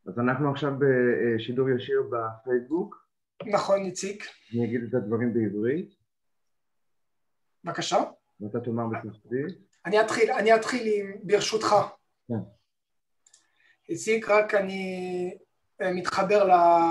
אז אנחנו עכשיו בשידור ישיר בפייסבוק. נכון, איציק. אני אגיד את הדברים בעברית. בבקשה. ואתה תאמר בצרפתית. אני אתחיל ברשותך. כן. איציק, רק אני מתחבר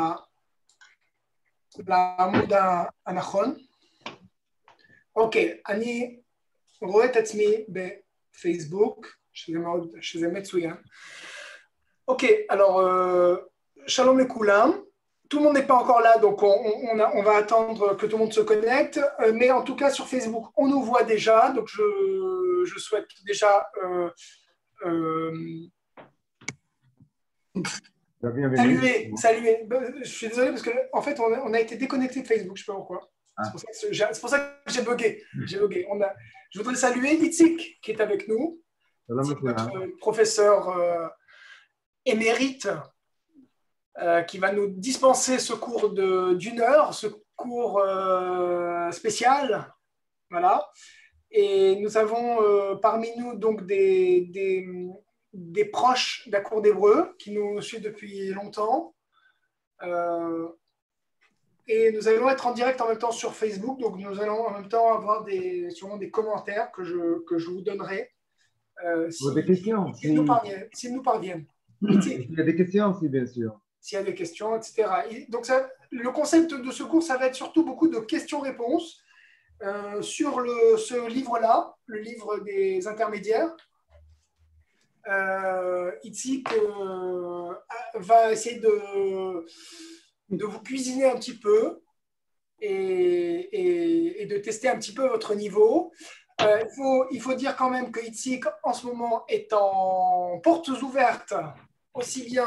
לעמוד הנכון. אוקיי, אני רואה את עצמי בפייסבוק, שזה מצוין. Ok, alors, shalom les koulam. Tout le monde n'est pas encore là, donc on va attendre que tout le monde se connecte. Mais en tout cas, sur Facebook, on nous voit déjà. Donc, je souhaite déjà saluer. Je suis désolé parce qu'en fait, on a été déconnecté de Facebook, je ne sais pas pourquoi. Ah. C'est pour ça que j'ai bugué. Je voudrais saluer Itzik qui est avec nous. Notre professeur émérite qui va nous dispenser ce cours d'une heure, ce cours spécial, voilà. Et nous avons parmi nous donc des proches de la cour d'Hébreu qui nous suivent depuis longtemps. Et nous allons être en direct en même temps sur Facebook, donc nous allons en même temps avoir sûrement des commentaires que je vous donnerai s'ils nous parviennent. S'il y a des questions aussi, bien sûr. S'il y a des questions, etc. Et donc, le concept de ce cours, ça va être surtout beaucoup de questions-réponses sur ce livre-là, le livre des intermédiaires. Itzik va essayer de vous cuisiner un petit peu et de tester un petit peu votre niveau. Il faut dire quand même que Itzik, en ce moment, est en portes ouvertes, aussi bien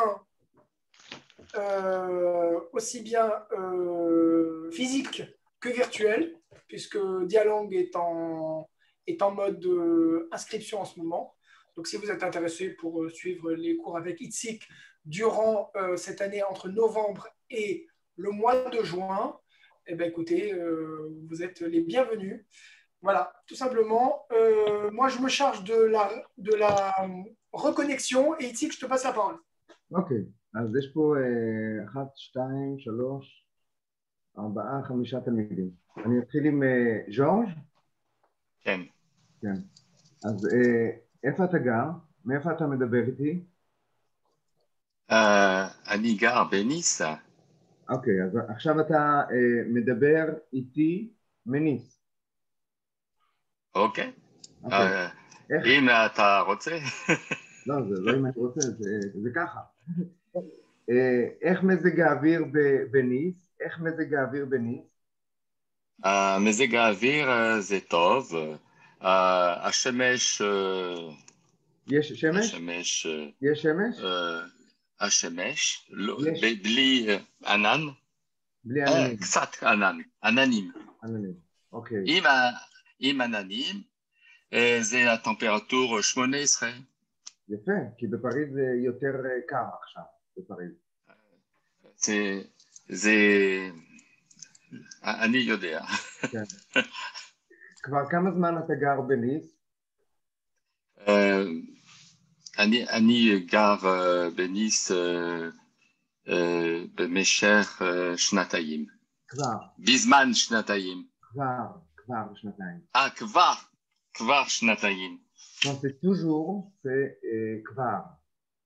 physique que virtuel, puisque Dialogue est en mode inscription en ce moment. Donc, si vous êtes intéressé pour suivre les cours avec Itzik durant cette année entre novembre et le mois de juin, eh bien, écoutez, vous êtes les bienvenus. Voilà, tout simplement. Moi, je me charge de la reconnexion et Itzik, je te passe la parole. Ok. אז יש פה 1, 2, 3, 4, 5 תלמידים. אני אתחיל עם ז'ורג'. כן. כן. אז איפה אתה גר? מאיפה אתה מדבר איתי? אני גר בניס. אוקיי, אז עכשיו אתה מדבר איתי מניס. אוקיי. אם אתה רוצה. לא, זה לא אם אתה רוצה, זה ככה. איך מזג האוויר בניס? איך מזג האוויר בניס? מזג האוויר זה טוב. השמש... יש שמש? יש שמש? השמש, בלי ענן. בלי עננים. קצת ענן, עננים. עננים, אוקיי. עם עננים, זה הטמפרטורה 18. יפה, כי בפריז זה יותר קר עכשיו, בפריז. זה... אני יודע. כן. כבר כמה זמן אתה גר בניס? אני גר בניס במשך שנתיים. כבר. בזמן שנתיים. כבר שנתיים. כבר שנתיים. Non, c'est toujours, c'est kvar.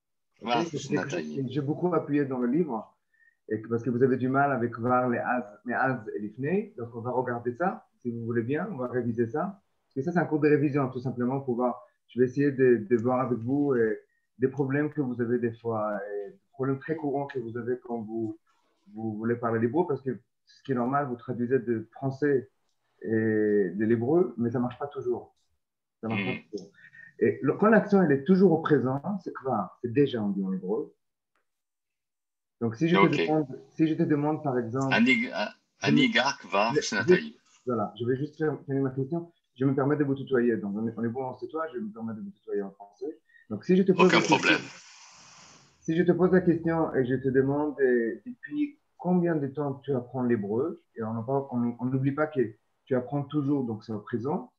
J'ai beaucoup appuyé dans le livre, parce que vous avez du mal avec kvar, les az et les fnei. Donc, on va regarder ça, si vous voulez bien, on va réviser ça. Parce que ça, c'est un cours de révision, tout simplement, pour voir. Je vais essayer de voir avec vous des problèmes que vous avez des fois, des problèmes très courants que vous avez quand vous voulez parler l'hébreu, parce que ce qui est normal, vous traduisez de français et de l'hébreu, mais ça ne marche pas toujours. Ça marche pas toujours. Et quand l'action elle est toujours au présent, c'est kvar, c'est déjà on dit en hébreu. Donc si je te demande par exemple, voilà, je vais juste finir ma question. Je me permets de vous tutoyer. Donc on est bon en tutoie, je me permets de vous tutoyer en français. Donc si je te pose la question et je te demande depuis combien de temps tu apprends l'hébreu, et on n'oublie pas que tu apprends toujours, donc c'est au présent.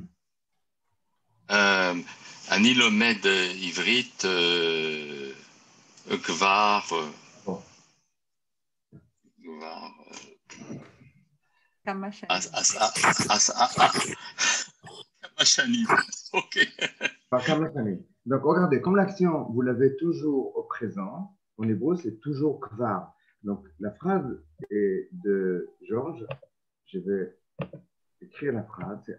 אני לומד עברית כבר, Bon. כבר, כמה שנים. כמה שנים, אוקיי. Par kama shani. Donc, regardez, comme l'action, vous l'avez toujours au présent, en hébreu, c'est toujours kvar. Donc, la phrase est de Georges. Je vais écrire la phrase. C'est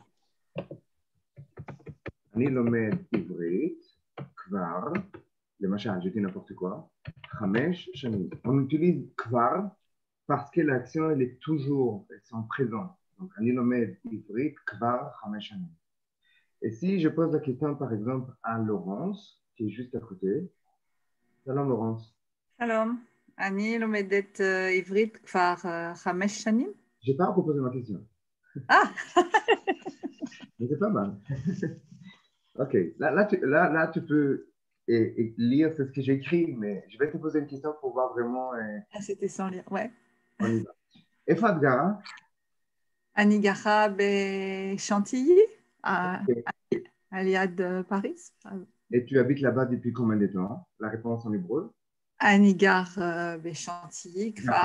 אני לומד עברית כבר, למשל, je dis n'importe quoi, 5 שנים. On utilise כבר parce que l'action, elle est toujours, elle est en présent. Donc, אני לומד עברית כבר 5 שנים. Et si je pose la question, par exemple, à Laurence, qui est juste à côté. Salam, Laurence. שלום, אני לומדת עברית כבר 5 שנים. Je n'ai pas encore posé ma question. Ah. Mais c'est pas mal. Ok, là, tu peux lire ce que j'écris, mais je vais te poser une question pour voir vraiment. Ah, c'était sans lire, ouais. On y va. איפה את גרה? אני גרה בשנטיי, à ליד פריז. Et tu habites là-bas depuis combien de temps? La réponse en hébreu. אני גר בשנטיי כבר.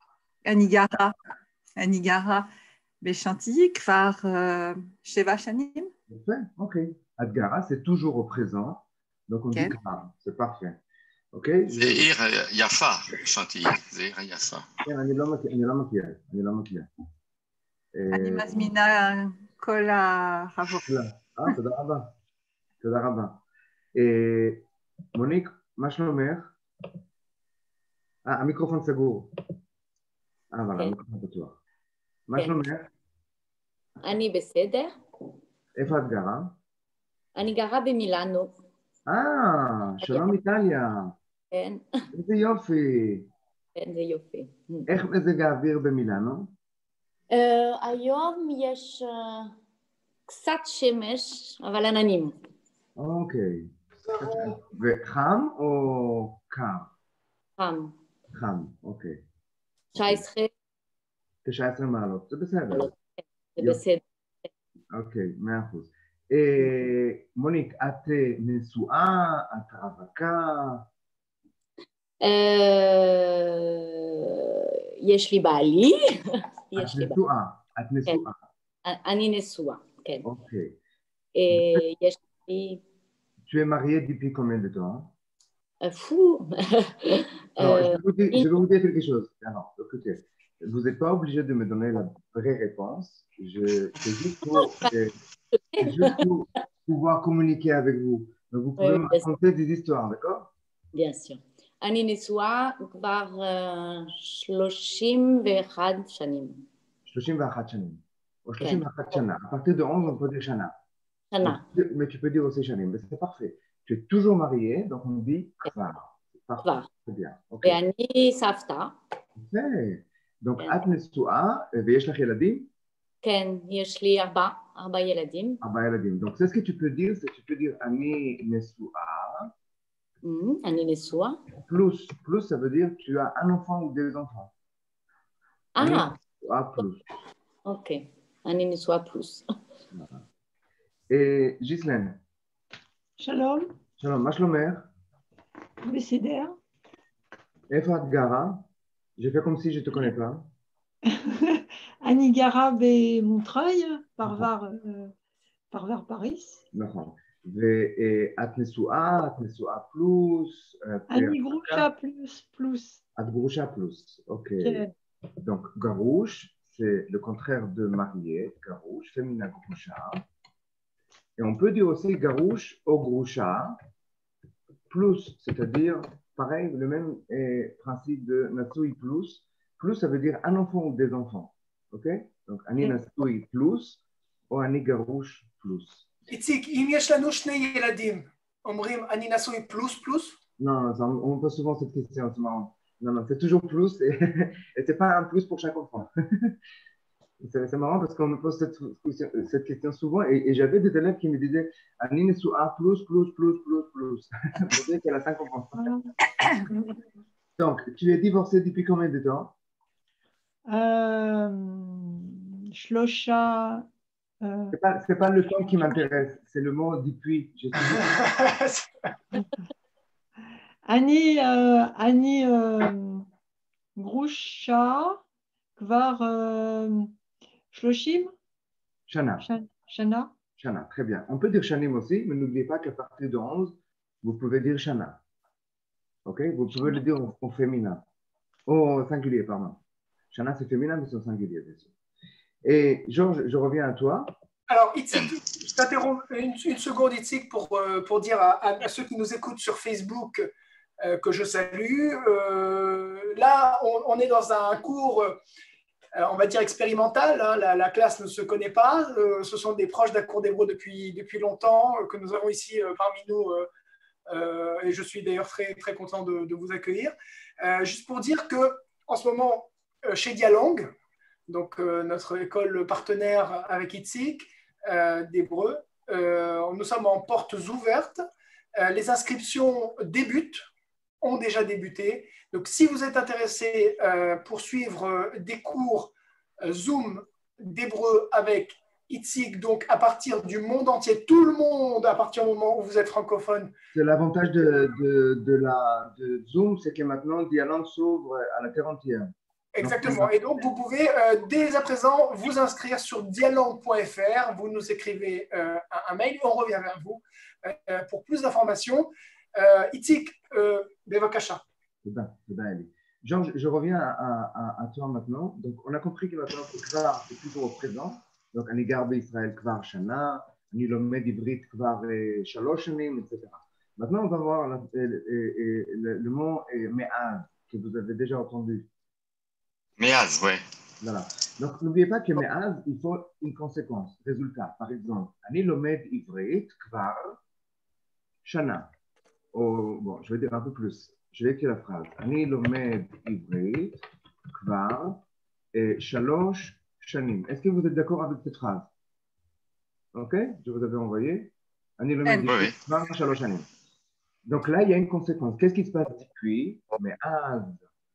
אני גרה בשנטיי כבר 7 שנים. Ok. Adgara, c'est toujours au présent. Donc, on dit Kvar. C'est parfait. Ok? זה עיר יפה, שנתי. זה עיר יפה. אני לא מכיר. אני מזמינה כל החברות. תודה רבה. תודה רבה. מוניק, מה שלומך? המיקרופון סגור. אבל המיקרופון פתוח. מה שלומך? אני בסדר. איפה את גרה? אני גרה במילאנו. שלום איטליה. כן. איזה יופי. כן, זה יופי. איך מזג האוויר במילאנו? היום יש קצת שמש, אבל עננים. אוקיי. וחם או קר? חם. חם, אוקיי. 19 מעלות, זה בסדר. זה בסדר. אוקיי, 100%. מוניק, את נשואה, את רווקה? יש לי בעלי. את נשואה. אני נשואה, כן. אוקיי. יש לי... Tu es mariée depuis combien de temps? Fou. Je vais vous dire quelque chose. Alors, écoutez, vous n'êtes pas obligé de me donner la vraie réponse. C'est juste pour pouvoir communiquer avec vous. Donc, vous pouvez me raconter des histoires, d'accord? Bien sûr. אני נשואה כבר 31 שנים. 31 שנים. או 31 שנה. À partir de 11, on peut dire שנה. Mais tu peux dire aussi שנים, c'est parfait. Tu es toujours marié, donc on dit כבר. כבר. C'est bien. ואני סבתא. Donc, את נשואה, ויש לך ילדים? כן, יש לי 4 ילדים. 4 ילדים. Donc, c'est ce que tu peux dire, c'est que tu peux dire אני נשואה. אני נשואה. Plus, ça veut dire tu as un enfant ou 2 enfants. Plus. Ok, אני נשואה פלוס. ג'יסלן. שלום. שלום, מה שלומך? בסדר. איפה את גרה? Je fais comme si je ne te connais pas. אני גרה במונטרeuil, פרבר פריס. נכון. ואת נשואה, את נשואה פלוס? אני גרושה פלוס. את גרושה פלוס, אוקיי. Donc, garouche, c'est le contraire de marié, garouche, féminin groucha. Et on peut dire aussi garouche ou groucha, plus, c'est-à-dire, pareil, le même principe de natsui plus. Plus, ça veut dire un enfant ou des enfants. Ok? Donc, ani natsui plus ou ani garouche plus. איציק, אם יש לנו 2 ילדים, אומרים אני נשוי פלוס? Non, on me pose souvent cette question, c'est marrant. Non, c'est toujours plus et c'est pas un plus pour chaque enfant. C'est marrant parce qu'on me pose cette question souvent et j'avais des élèves qui me disaient Annie Nessoua plus. Ça veut dire qu'elle a 5 enfants. Donc, tu es divorcée depuis combien de temps? Shlosha. C'est pas le temps qui m'intéresse, c'est le mot depuis. אני גרושה כבר 30 Shana. שנה. Shana, très bien. On peut dire Shanim aussi, mais n'oubliez pas qu'à partir de 11, vous pouvez dire Shana. Ok? Vous pouvez le dire au féminin. Au singulier, pardon. Shana, c'est féminin, mais c'est au singulier, bien sûr. Et Georges, je reviens à toi. Alors, Itzik, je t'interromps une seconde, Itzik, pour dire à ceux qui nous écoutent sur Facebook que je salue. Là, on est dans un cours, on va dire expérimental. Hein, la classe ne se connaît pas. Ce sont des proches d'un cours d'hébreu depuis longtemps que nous avons ici parmi nous. Et je suis d'ailleurs très, très content de vous accueillir. Juste pour dire qu'en ce moment, chez Dialang, donc notre école partenaire avec Itzik d'hébreu, nous sommes en portes ouvertes. Les inscriptions ont déjà débuté. Donc, si vous êtes intéressé pour suivre des cours Zoom d'hébreu avec Itzik, donc à partir du monde entier, tout le monde, à partir du moment où vous êtes francophone. C'est l'avantage de Zoom, c'est que maintenant, Dialang s'ouvre à la terre entière. Exactement. Et donc, vous pouvez dès à présent vous inscrire sur dialang.fr. Vous nous écrivez un mail et on revient vers vous pour plus d'informations. Itzik, Bevakasha. C'est bien, Ali. Georges, je reviens à toi maintenant. Donc, on a compris que maintenant, le Kvar, c'est toujours au présent. Donc, אני גר בישראל כבר שנה, אני לומד עברית כבר 3 שנים, etc. Maintenant, on va voir le mot me'az, que vous avez déjà entendu. Me'az, ouais. Voilà. Donc, n'oubliez pas que me'az, il faut une conséquence, résultat. Par exemple, אני לומד עברית כבר שנה. Bon, je vais dire un peu plus. Je vais écrire la phrase. אני לומד עברית כבר 3 שנים. Est-ce que vous êtes d'accord avec cette phrase? Ok? Je vous avais envoyé. אני לומד עברית כבר 3 שנים. Donc là, il y a une conséquence. Qu'est-ce qui se passe depuis? מאז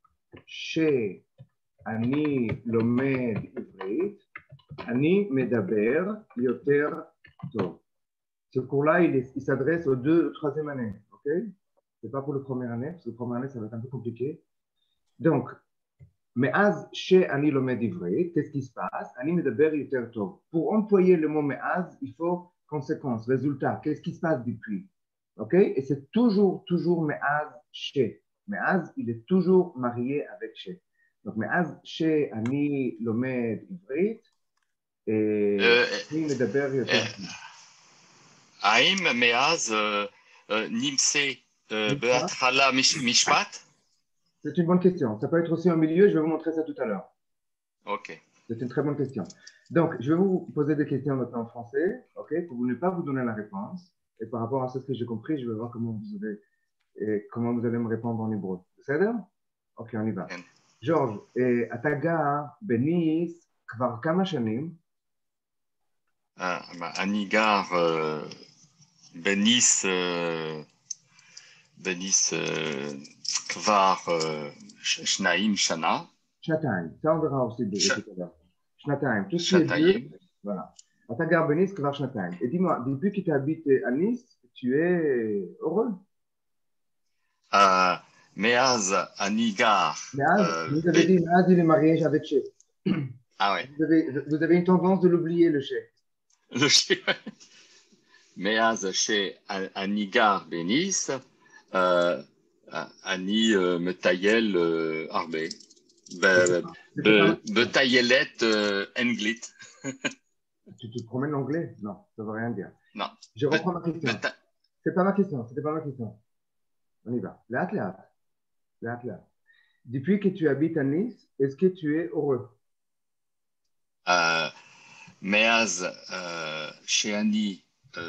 שאני לומד עברית, אני מדבר יותר טוב. Ce cours-là, il s'adresse aux 2 ou 3e années. Ok? Ce n'est pas pour la première année, parce que la première année, ça va être un peu compliqué. Donc, מאז שאני לומד עברית, qu'est-ce qui se passe? אני מדבר יותר טוב. Pour employer le mot מאז, il faut conséquence, résultat. Qu'est-ce qui se passe depuis? Ok? Et c'est toujours מאז ש. מאז, il est toujours marié avec ש. Donc, מאז שאני לומד עברית, אני מדבר יותר טוב. האם מאז נמצא בהתחלה משפט? C'est une bonne question. Ça peut être aussi au milieu. Je vais vous montrer ça tout à l'heure. Ok. C'est une très bonne question. Donc, je vais vous poser des questions maintenant en français, ok, pour ne pas vous donner la réponse. Et par rapport à ce que j'ai compris, je vais voir comment vous allez me répondre en hébreu. C'est ça? Ok, on y va. Georges, אתה גר בניס כבר כמה שנים? אני גר בניס כבר 2 שנה. שנתיים. Ça, on verra aussi tout à l'heure. שנתיים. Tout ce qui est vieux, voilà. אתה גר בניס כבר שנתיים. Et dis-moi, depuis que tu habites à Nice, tu es heureux? מאז אני גר. Vous avez dit, mאז il est marié avec Chez. Ah ouais. Vous avez une tendance de l'oublier, le Chez. Le Chez, מאז שאני גר בניס, אני מטייל הרבה. בטיילת אנגלית. Tu te promènes l'anglais? Non, ça ne veut rien dire. Non. Je reprends ma question. C'est pas ma question, c'était pas ma question. On y va. Là. Depuis que tu habites à Nice, est-ce que tu es heureux? מאז שאני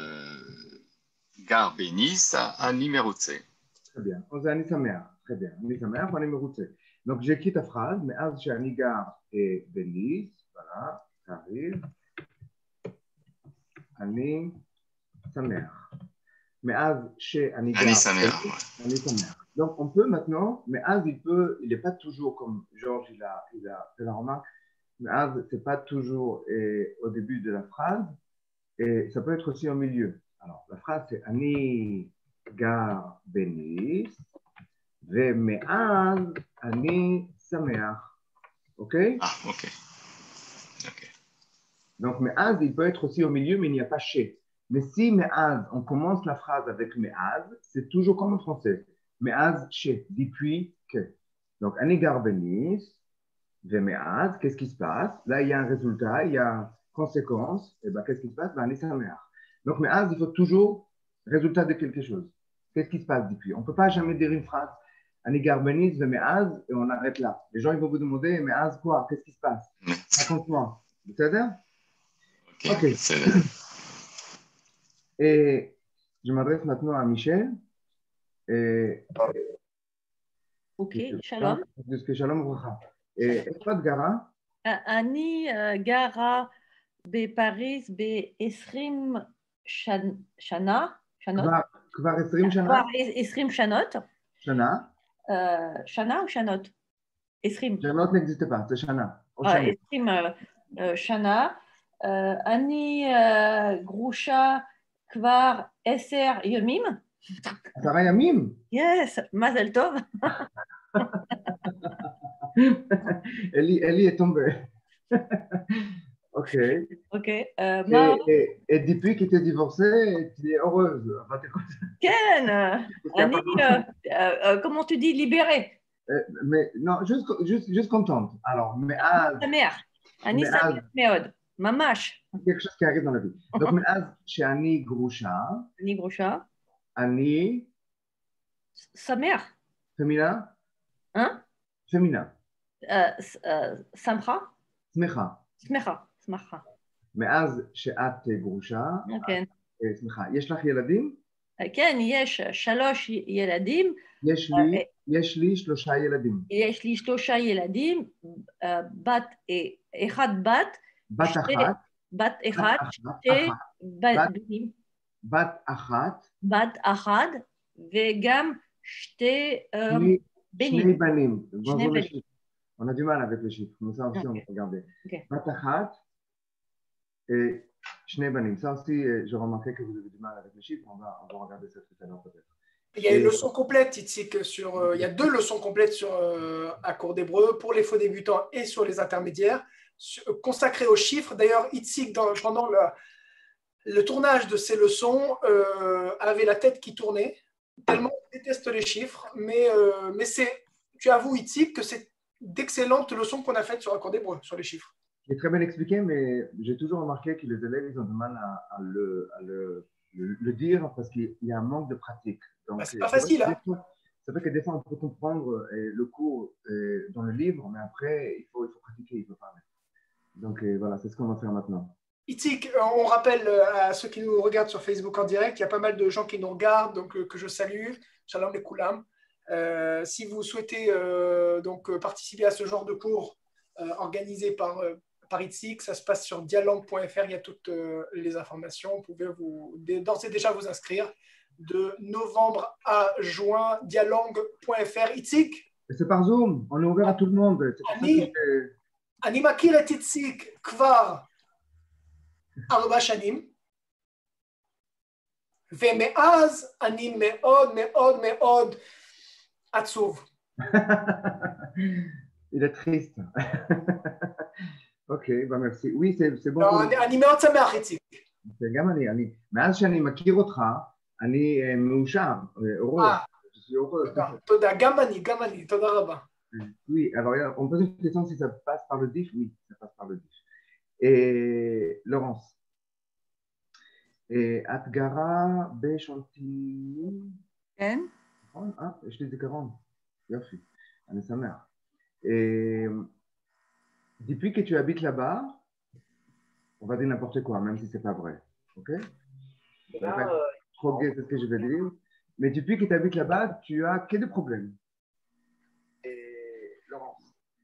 גר בניס, אני מרוצה. Très bien. אני שמח. Très bien. אני שמח ואני מרוצה. Donc, j'écris ta phrase, מאז שאני גר בניס, voilà, ça arrive. אני שמח. מאז שאני גר בניס, אני שמח. Donc, on peut maintenant, mais Az, il n'est pas toujours comme Georges, il a fait la remarque, mais Az, ce n'est pas toujours au début de la phrase, et ça peut être aussi au milieu. Alors, la phrase, c'est Ani gar benis, ומאז אני שמח. OK? Ah, ok. Ok. Donc, me'az, il peut être aussi au milieu, mais il n'y a pas chez. Mais si me'az, on commence la phrase avec me'az, c'est toujours comme en français. Me'az, chez, depuis que. Donc, ani gar benis, me'az, qu'est-ce qui se passe? Là, il y a un résultat, il y a conséquence. Et ben, qu'est-ce qui se passe? Ben, ani sameach. Donc, me'az, il faut toujours résultat de quelque chose. Qu'est-ce qui se passe depuis? On ne peut pas jamais dire une phrase. Ani gar benis, me'az, et on arrête là. Les gens, ils vont vous demander, me'az quoi? Qu'est-ce qui se passe? Raconte-moi. C'est-à-dire? Ok. OK. בסדר. Et je m'adresse maintenant à Michel. Et, אוקיי, שלום. שלום וברכה. איפה את גרה? אני גרה בפריז ב-20 שנה, שנות? כבר 20 שנה? כבר 20 שנות. שנה? שנה או שנות? 20. שנות n'existe pas, זה שנה. או שנים. 20 שנה. אני גרושה כבר 10 ימים. 10 ימים? יס, מזל טוב. אלי est tombé. OK. Et depuis que tu es divorcée, tu es heureuse. כן, אני, comment tu dis, libérée. Mais non, juste contente. Alors, מאז... שמח. אני שמח מאוד. ממש. quelque chose qui arrive dans la vie. Donc, מאז שאני גרושה, אני גרושה. אני... שמח. פמינה? פמינה. שמחה? שמחה. שמחה. שמחה. מאז שאת גרושה, כן. שמחה. יש לך ילדים? כן, יש 3 ילדים. יש לי 3 ילדים. יש לי 3 ילדים, אחד בת. בת אחת. בת אחת. שתי בנים. בת אחת. בת אחת, וגם שתי בנים. שני בנים. On a du mal avec les chiffres, mais ça aussi on va regarder. בת אחת, שני בנים. Ça aussi, j'ai remarqué que vous avez du mal avec les chiffres, on va regarder ça tout à l'heure peut-être. Il y a une leçon complète, Itzik, sur, il y a 2 leçons complètes sur à cours d'hébreu pour les faux débutants et sur les intermédiaires, consacrées aux chiffres. D'ailleurs, Itzik, pendant le tournage de ces leçons, avait la tête qui tournait, tellement il déteste les chiffres, mais tu avoues, Itzik, que c'est d'excellentes leçons qu'on a faites sur un cours d'hébreu, sur les chiffres. C'est très bien expliqué, mais j'ai toujours remarqué que les élèves ils ont du mal à le dire parce qu'il y a un manque de pratique. Donc, c'est pas facile. Ça fait que des fois on peut comprendre le cours dans le livre, mais après il faut pratiquer, il faut parler. Donc voilà, c'est ce qu'on va faire maintenant. Itzik, on rappelle à ceux qui nous regardent sur Facebook en direct, il y a pas mal de gens qui nous regardent, donc que je salue. Shalom les Koulam. Si vous souhaitez donc participer à ce genre de cours organisé par Itzik, ça se passe sur dialangue.fr, il y a toutes les informations. Vous pouvez d'ores et déjà vous inscrire de novembre à juin, dialangue.fr. Itzik. C'est par Zoom, on est ouvert à tout le monde. אני מכיר את איציק כבר 4 שנים, ומאז אני מאוד מאוד מאוד עצוב. Il est triste. Ok, bah merci. Oui, c'est bon. לא, אני מאוד שמח, איציק. גם אני. מאז שאני מכיר אותך, אני מאושר, אורוז. תודה, גם אני, תודה רבה. Oui, alors on pose une question si ça passe par le DIF. Oui, ça passe par le DIF. Et Laurence, את גרה בשונטיני? כן. נכון? יש לי זיכרון. יופי, אני שמח. Depuis que tu habites là-bas, on va dire n'importe quoi, même si ce n'est pas vrai. Ok? Trop gay, c'est ce que je vais dire. Mais depuis que tu habites là-bas, tu as que des problèmes. Laurence.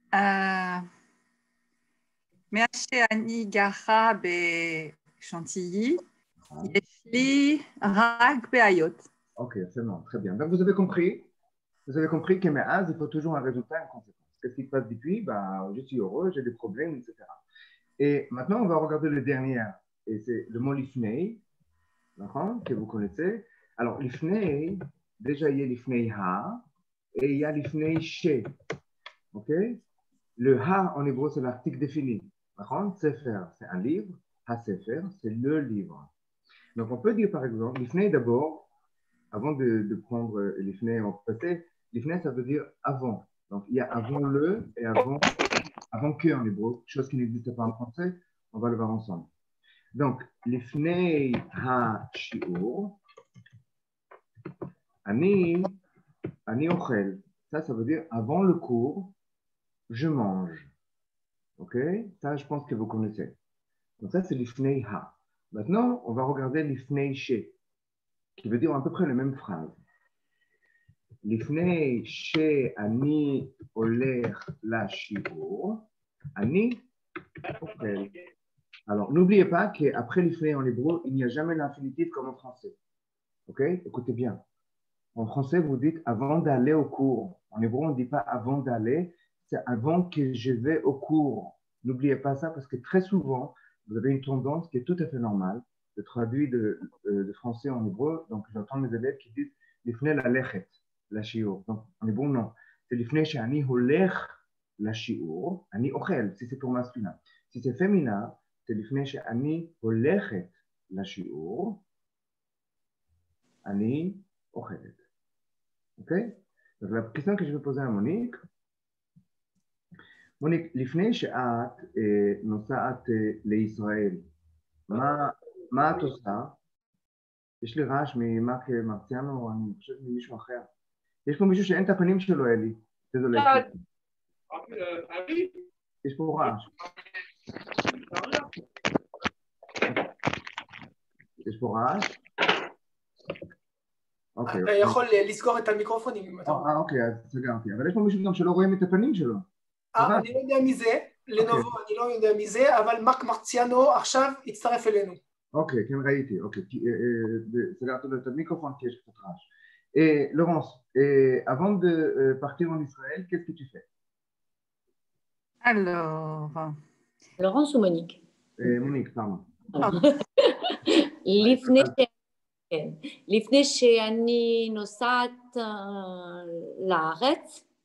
מאז שאני גרה בשנתיי, יש לי רק בעיות. Ok, c'est bon, très bien. Donc vous avez compris que mאז, il faut toujours un résultat et une conséquence. Qu'est-ce qui se passe depuis? Bah, je suis heureux, j'ai des problèmes, etc. Et maintenant, on va regarder le dernier, et c'est le mot lifnei, que vous connaissez. Alors, lifnei, déjà il y a lifnei ha, et il y a l'ifnei she. Ok? Le ha en hébreu, c'est l'article défini. Par contre, sefer, c'est un livre. Ha-sefer, c'est le livre. Donc, on peut dire par exemple, l'ifnei d'abord, avant de prendre l'ifnei en passé, l'ifnei, ça veut dire avant. Donc, il y a avant le et avant que en hébreu, chose qui n'existe pas en français. On va le voir ensemble. Donc, l'ifnei ha-shiur, ani ochel. Ça veut dire avant le cours, je mange. Ok? Ça, je pense que vous connaissez. Donc, ça, c'est l'ifnei ha. Maintenant, on va regarder l'ifnei she, qui veut dire à peu près la même phrase. L'ifnei she ani oler la shiur, ani ochel. Alors, n'oubliez pas qu'après l'ifnei en hébreu, il n'y a jamais l'infinitif comme en français. Ok? Écoutez bien. En français, vous dites avant d'aller au cours. En hébreu, on ne dit pas avant d'aller, c'est avant que je vais au cours. N'oubliez pas ça parce que très souvent, vous avez une tendance qui est tout à fait normale de traduire de français en hébreu. Donc, j'entends mes élèves qui disent l'ifnei la lechet, la shiur. Donc, en hébreu, non. C'est l'ifnei she'ani holech la shiur, ani ochel, si c'est pour masculin. Si c'est féminin, c'est l'ifnei she'ani holechet la shiur, ani ochelet. Ok? Donc, la question que je vais poser à Monique, לפני שאת נוסעת לישראל, מה את עושה? יש לי רעש ממרק מרציאנו, אני חושב ממישהו אחר. יש פה מישהו שאין את הפנים שלו, אלי. יש פה רעש. יש פה רעש? אתה יכול לסגור את המיקרופונים אם אתה רוצה. אוקיי, אז סגרתי. אבל יש פה מישהו גם שלא רואים את הפנים שלו. אני לא יודע מי זה, לנובו אני לא יודע מי זה, אבל מרק מרציאנו עכשיו הצטרף אלינו. אוקיי, כן ראיתי, אוקיי. סגרתי לו את המיקרופון כי יש קצת רעש. Laurence, avant de partir en Israël, qu'est-ce que tu fais? Alors, Laurence ou Monique? Monique, pardon. לפני שאני נוסעת לארץ,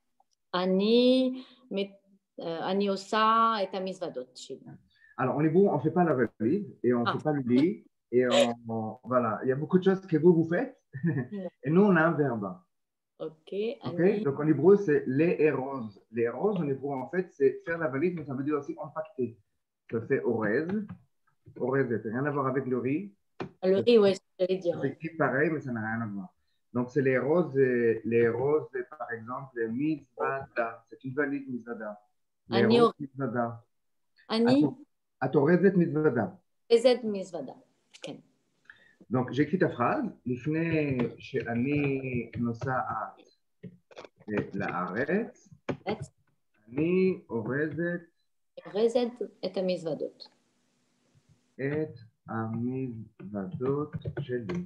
אני עושה את המזוודות שלי. Alors, en hébreu, on ne fait pas la valise et on ne fait pas le lit. Et voilà, il y a beaucoup de choses que vous faites. Et nous, on a un verbe. Ok. Donc, en hébreu, c'est les erose. Les erose, en hébreu, en fait, c'est faire la valise, mais ça veut dire aussi empaqueter. Ça fait orez. Orez, ça n'a rien à voir avec le riz. Le riz, oui, j'allais dire. C'est écrit pareil, mais ça n'a rien à voir. Donc, c'est les roses, par exemple, mizvada. C'est une valise mizvada. Les roses mizvada. את אורזת מזוודה. אורזת מזוודה, כן. Donc, j'écris ta phrase. לפני שאני נוסעת לארץ, אני אורזת את המזוודות. את המזוודות שלי.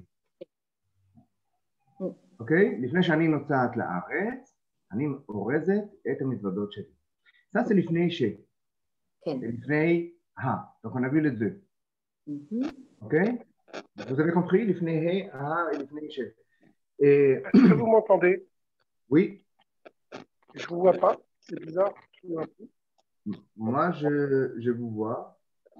אוקיי? לפני שאני נוסעת לארץ, אני אורזת את המזוודות שלי. Ça, c'est לפני ש. כן. לפני Donc, on a vu les deux. Ok? Vous avez compris? L'ifnei he, ha et l'ifnei she. Est-ce que vous m'entendez? Oui. Je ne vous vois pas. C'est bizarre. Moi, je vous vois.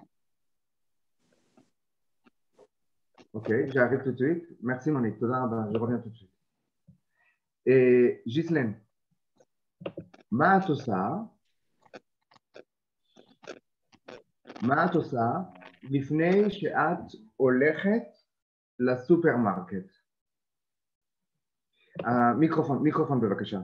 Ok, j'arrive tout de suite. Merci, Monique. Je reviens tout de suite. Et Ghislaine, מה את עושה? מה את עושה לפני שאת הולכת לסופרמרקט? מיקרופון בבקשה.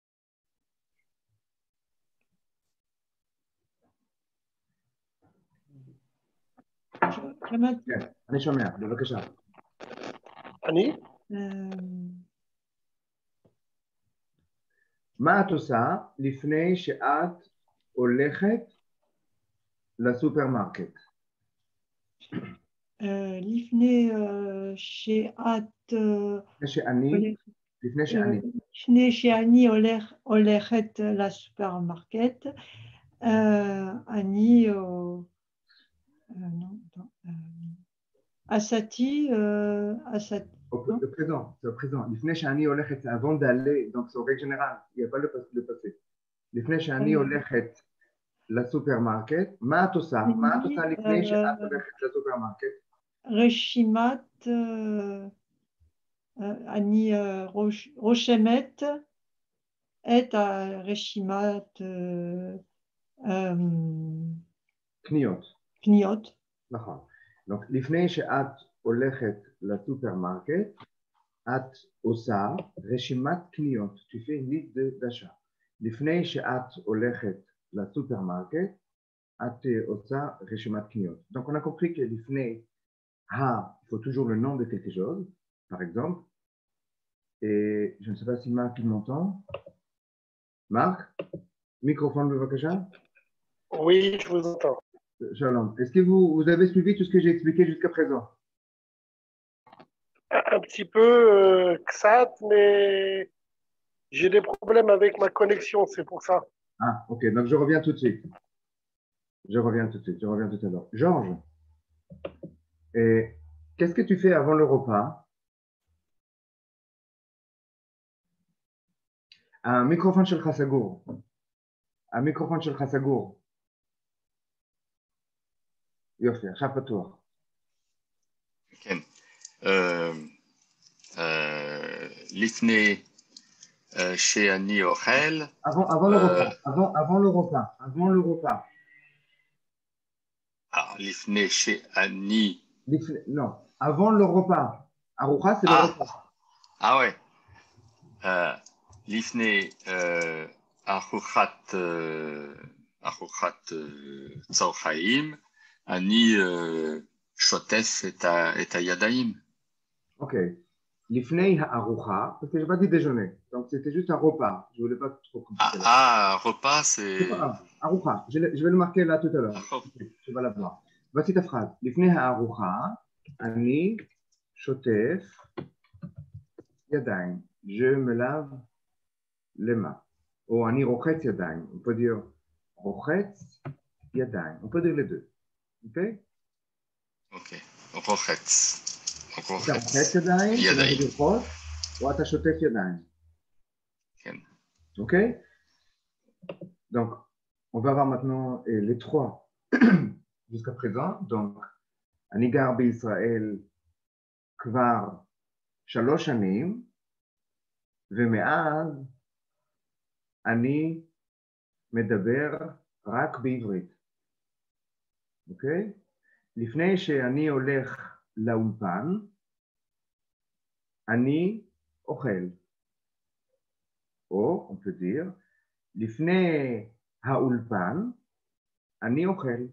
כן, אני שומע, בבקשה. אני? מה את עושה לפני שאת הולכת לסופרמרקט? לפני שאת... לפני שאני הולכת לסופרמרקט, אני... עשיתי Le présent, c'est au présent. Lifnei she'ani olechet, c'est avant d'aller, donc c'est au règle générale. Il n'y a pas le passé. Lifnei she'ani olechet la supermarket. Ma atosa lifnei she'at olechet la supermarket. Reshimat, Ani Roshemet, et Reshimat Kniot. Kniot. נכון. Donc, לפני שאת הולכת לסופרמרקט, את עושה רשימת קניות. Tu fais une liste d'achat. לפני שאת הולכת לסופרמרקט, את עושה רשימת קניות. Donc, on a compris que לפני il faut toujours le nom de quelque chose, par exemple. Et je ne sais pas si Marc il m'entend. Marc, microphone בבקשה. Oui, je vous entends. Shalom. Est-ce que vous avez suivi tout ce que j'ai expliqué jusqu'à présent? Un petit peu, Ksat, mais j'ai des problèmes avec ma connexion, c'est pour ça. Ah, ok. Donc, je reviens tout de suite. Je reviens tout à l'heure. Georges, qu'est-ce que tu fais avant le repas? Un microphone chez le Khassagour. Un microphone chez le Khassagour. יופי, עכשיו פתוח. כן. לפני שאני אוכל. avant le repas. לפני שאני... non, avant le repas. ארוחה c'est le repas. Ah ouais. לפני ארוחת צהריים, אני שוטף את הידיים. אוקיי. לפני הארוחה, parce que je n'ai pas dit déjeuner, donc c'était juste un repas. Je ne voulais pas trop compliquer. repas, c'est... ארוחה, je vais le marquer là tout à l'heure. Tu vas la voir. Voici ta phrase. לפני הארוחה, אני שוטף ידיים. Je me lave les mains. Ou אני רוחץ ידיים. On peut dire רוחץ ידיים. On peut dire les deux. Ok? Ok. רוחץ. אתה רוחץ ידיים, אתה לרחוץ, או אתה שוטף ידיים. כן. Ok? Donc, on va voir maintenant les trois jusqu'à présent. Donc, אני גר בישראל כבר 3 שנים, ומאז אני מדבר רק בעברית. אוקיי? לפני שאני הולך לאולפן, אני אוכל. או, on peut dire, לפני האולפן, אני אוכל.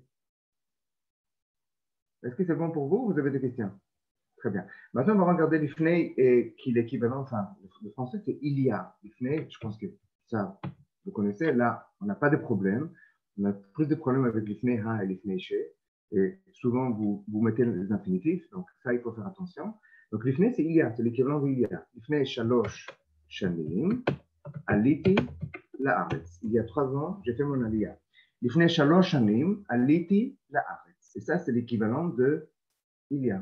Est-ce que c'est bon pour vous? Vous avez des questions? Très bien. Maintenant, on va regarder l'ifnei qui est l'équivalent, enfin, le français c'est il y a. L'ifnei, je pense que ça, vous connaissez, là, on n'a pas de problème. On a plus de problèmes avec l'ifnei ha et l'ifnei she. Et souvent, vous mettez les infinitifs, donc ça, il faut faire attention. Donc l'ifnei, c'est il y a, c'est l'équivalent de il y a. L'ifnei shalosh shanim, aliti la'aretz. Il y a 3 ans, j'ai fait mon aliyah. L'ifnei shalosh shanim, aliti la'aretz. Et ça, c'est l'équivalent de il y a.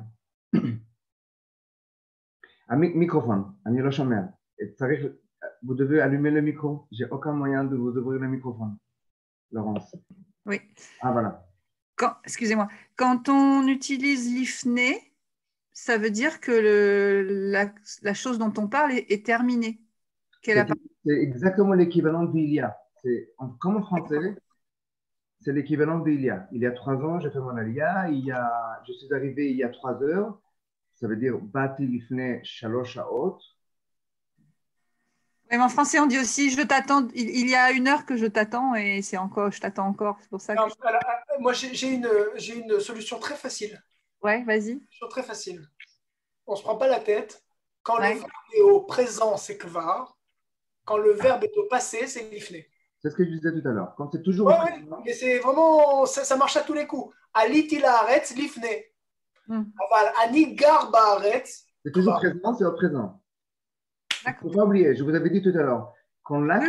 Un microphone, אני לא שומע. Vous devez allumer le micro. J'ai aucun moyen de vous ouvrir le microphone. Laurence. Oui. Ah, voilà. Excusez-moi. Quand on utilise l'ifné, ça veut dire que la chose dont on parle est terminée. C'est exactement l'équivalent d'il y a. Comme en français, c'est l'équivalent d'il y a. Il y a 3 ans, j'ai fait mon aliyah. Je suis arrivé il y a 3 heures. Ça veut dire bati lifne shalosh shaot. Oui, mais en français, on dit aussi je t'attends. Il y a 1 heure que je t'attends et c'est encore, je t'attends encore. C'est pour ça que. Non, moi, j'ai une solution très facile. Ouais, vas-y. Très facile. On ne se prend pas la tête. Quand le verbe est au présent, c'est kvar. Quand le verbe est au passé, c'est lifne. C'est ce que je disais tout à l'heure. Quand c'est toujours. Oui, mais c'est vraiment. Ça marche à tous les coups. Aliti la'aretz lifne. Aval ani gar ba'aretz. C'est toujours présent, c'est au présent. Il ne faut pas oublier, je vous avais dit tout à l'heure, quand l'acte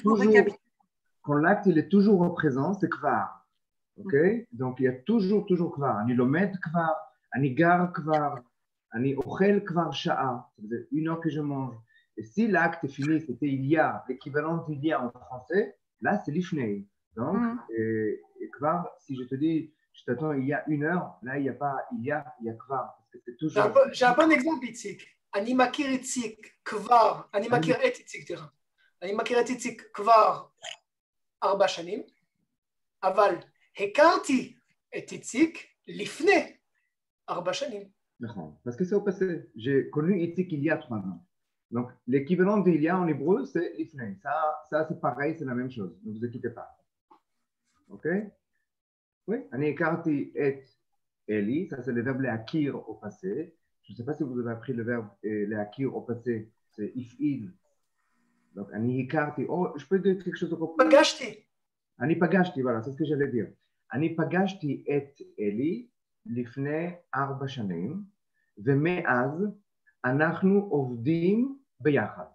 il est toujours au présent, c'est kvar. Ok? Donc il y a toujours kvar. Ani lomed kvar, ani gar kvar, Ani ochel kvar sha'a, ça veut dire 1 heure que je mange. Et si l'acte est fini, c'était il y a, l'équivalent d'il y a en français, là c'est l'ifnei. Donc, et kvar, si je te dis, je t'attends il y a 1 heure, là il n'y a pas il y a kvar. Parce que c'est toujours. J'ai un bon exemple, Itzik. אני מכיר איציק כבר, אני מכיר את איציק, תראה. אני מכיר את איציק כבר 4 שנים, אבל הכרתי את איציק לפני 4 שנים. נכון, parce que c'est au passé. J'ai connu Itzik il y a 3 ans. Donc, l'équivalent d'il y a en hébreu, c'est l'ifnei. Ça c'est pareil, c'est la même chose. Ne vous inquiétez pas. Ok? Oui, אני הכרתי את Eli, ça c'est le verbe להכיר au passé. Je ne sais pas si vous avez appris le verbe להכיר au passé, c'est if'il. Donc, אני הכרתי, je peux dire quelque chose encore plus. פגשתי. אני פגשתי, voilà, c'est ce que j'allais dire. אני פגשתי את אלי לפני 4 שנים, ומאז אנחנו עובדים ביחד.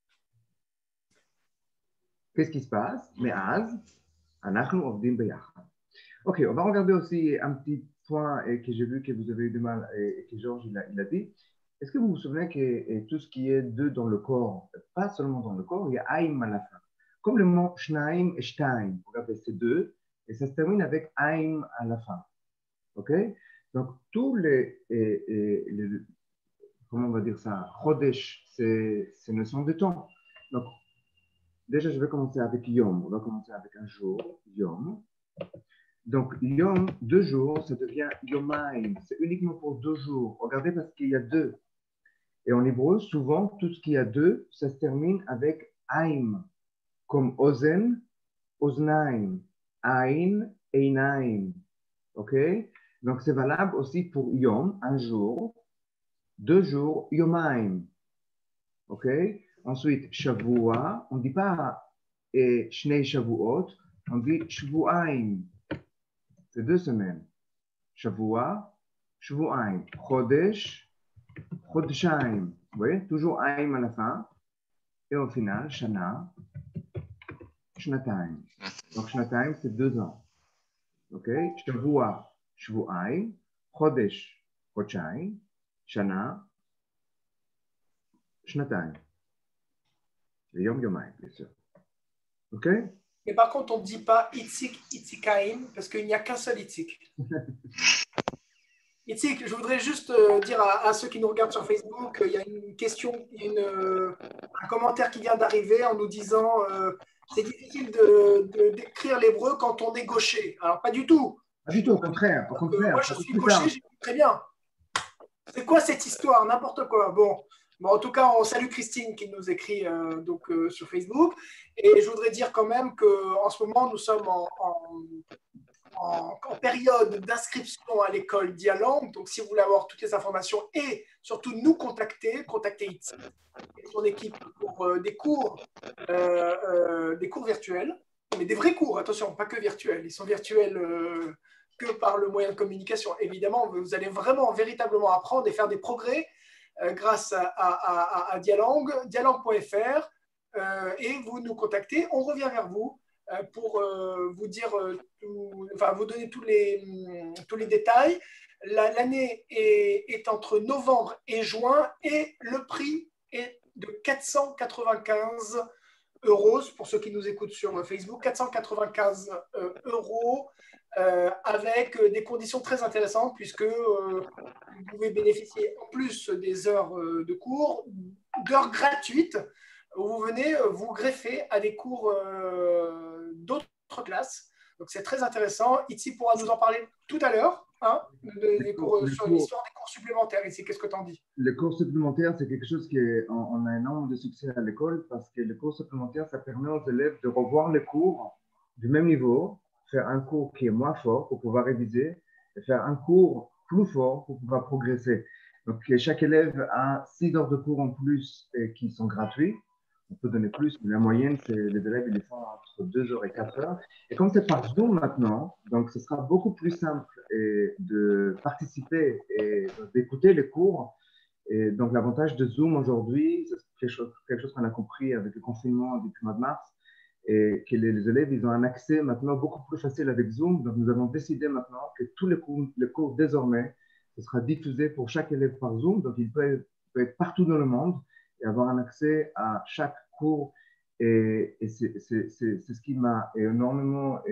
Qu'est-ce qui se passe? מאז אנחנו עובדים ביחד. Ok, on va regarder aussi un petit point que j'ai vu que vous avez eu du mal et que Georges il a dit. Est-ce que vous vous souvenez que tout ce qui est deux dans le corps, pas seulement dans le corps, il y a aïm à la fin. Comme le mot shnaim et shtaim, regardez, c'est deux, et ça se termine avec aïm à la fin. Ok? Donc, tous les comment on va dire ça, chodesh, c'est notion de temps. Donc, déjà, je vais commencer avec yom. On va commencer avec un jour, yom. Donc, yom, 2 jours, ça devient yomaim. C'est uniquement pour 2 jours. Regardez parce qu'il y a 2. Et en hébreu, souvent, tout ce qui a 2, ça se termine avec aim, comme ozen, oznaim, ain, einaim. OK? Donc, c'est valable aussi pour yom, un jour, 2 jours, yomaim. OK? Ensuite, shavua, on ne dit pas shnei shavuot, on dit shvuaim. C'est 2 semaines. Shavua, shvuaim. Chodesh, chodeshaim. Vous voyez? Toujours aim à la fin. Et au final, shana, shnataim. Donc, shnataim, c'est 2 ans. OK? Shavua, shvuaim. Chodesh, chodeshaim. Shana, shnataim. Et yom yomaim, bien sûr. OK? Mais par contre, on ne dit pas Itzik, Itzikaim, parce qu'il n'y a qu'un seul Itzik. Itzik, je voudrais juste dire à ceux qui nous regardent sur Facebook, il y a une question, un commentaire qui vient d'arriver en nous disant c'est difficile d'écrire l'hébreu quand on est gaucher. Alors, pas du tout. Pas du tout, au contraire. Au contraire. Moi, je suis gaucher, j'écoute très bien. C'est quoi cette histoire? N'importe quoi. Bon, en tout cas, on salue Christine qui nous écrit sur Facebook. Et je voudrais dire quand même qu'en ce moment, nous sommes en période d'inscription à l'école Dialangue. Donc, si vous voulez avoir toutes les informations et surtout nous contacter Itzik et son équipe pour des cours virtuels, mais des vrais cours, attention, pas que virtuels. Ils sont virtuels que par le moyen de communication. Évidemment, vous allez vraiment, véritablement apprendre et faire des progrès grâce à Dialangue, dialangue.fr, et vous nous contactez, on revient vers vous pour vous dire, vous donner tous les détails. L'année est entre novembre et juin et le prix est de 495 euros pour ceux qui nous écoutent sur Facebook, 495 euros. Avec des conditions très intéressantes puisque vous pouvez bénéficier en plus des heures de cours, d'heures gratuites où vous venez vous greffer à des cours d'autres classes. Donc c'est très intéressant. Itzi pourra nous en parler tout à l'heure, hein, sur l'histoire des cours supplémentaires. Itzi, qu'est-ce que tu en dis? Les cours supplémentaires, c'est quelque chose on a énormément de succès à l'école parce que les cours supplémentaires, ça permet aux élèves de revoir les cours du même niveau, faire un cours qui est moins fort pour pouvoir réviser et faire un cours plus fort pour pouvoir progresser. Donc, chaque élève a 6 heures de cours en plus qui sont gratuits. On peut donner plus, mais la moyenne, c'est les élèves, ils les font entre 2 heures et 4 heures. Et comme c'est par Zoom maintenant, donc ce sera beaucoup plus simple de participer et d'écouter les cours. Et donc, l'avantage de Zoom aujourd'hui, c'est quelque chose qu'on a compris avec le confinement depuis le mois de mars, et que les élèves, ils ont un accès maintenant beaucoup plus facile avec Zoom. Donc, nous avons décidé maintenant que tous les cours désormais Ce sera diffusé pour chaque élève par Zoom, donc il peut être partout dans le monde et avoir un accès à chaque cours. Et c'est ce qui m'a énormément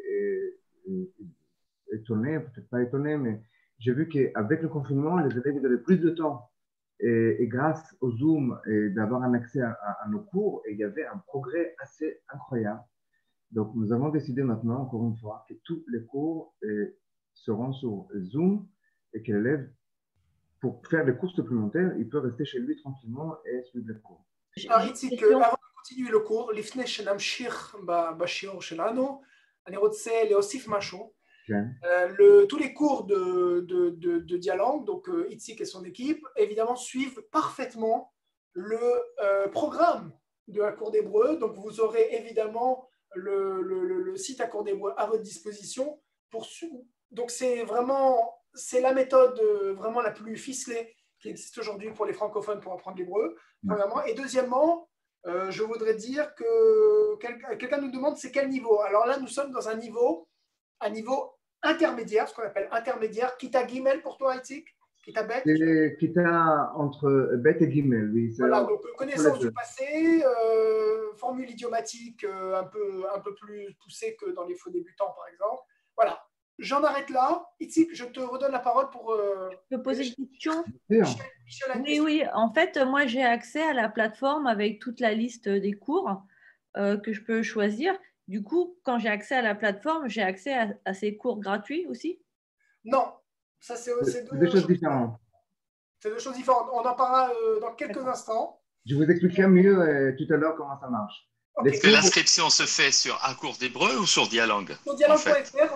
étonné, peut-être pas étonné, mais j'ai vu qu'avec le confinement, les élèves avaient plus de temps. Et grâce au Zoom et d'avoir un accès à nos cours, il y avait un progrès assez incroyable. Donc, nous avons décidé maintenant, encore une fois, que tous les cours seront sur Zoom et que l'élève, pour faire des cours supplémentaires, il peut rester chez lui tranquillement et suivre les cours. Alors, Itzik, avant de continuer le cours, לפני שנמשיך בשיעור שלנו, אני רוצה להוסיף משהו. Tous les cours de dialogue, donc Itzik et son équipe, évidemment, suivent parfaitement le programme de la cour d'hébreu. Donc, vous aurez évidemment le site à cour d'hébreu à votre disposition. Donc, c'est la méthode vraiment la plus ficelée qui existe aujourd'hui pour les francophones pour apprendre l'hébreu. Et deuxièmement, je voudrais dire que quelqu'un nous demande c'est quel niveau. Alors là, nous sommes dans un niveau intermédiaire, ce qu'on appelle intermédiaire. Kita Gimel pour toi, Itzik? Kita Bet? Kita entre Bet et Gimel, oui. Voilà, donc connaissance du passé, formule idiomatique un peu plus poussée que dans les faux débutants, par exemple. Voilà. J'en arrête là. Itzik, je te redonne la parole pour… Je peux poser une question? Michel a une question. Oui. En fait, moi, j'ai accès à la plateforme avec toute la liste des cours que je peux choisir. Du coup, quand j'ai accès à la plateforme, j'ai accès à ces cours gratuits aussi? Non, ça c'est deux choses différentes. C'est deux choses différentes. On en parlera dans quelques instants. Je vous expliquerai mieux tout à l'heure comment ça marche. Okay. Est-ce que l'inscription se fait sur Un cours d'hébreu ou sur Dialogue? Sur dialogue.fr,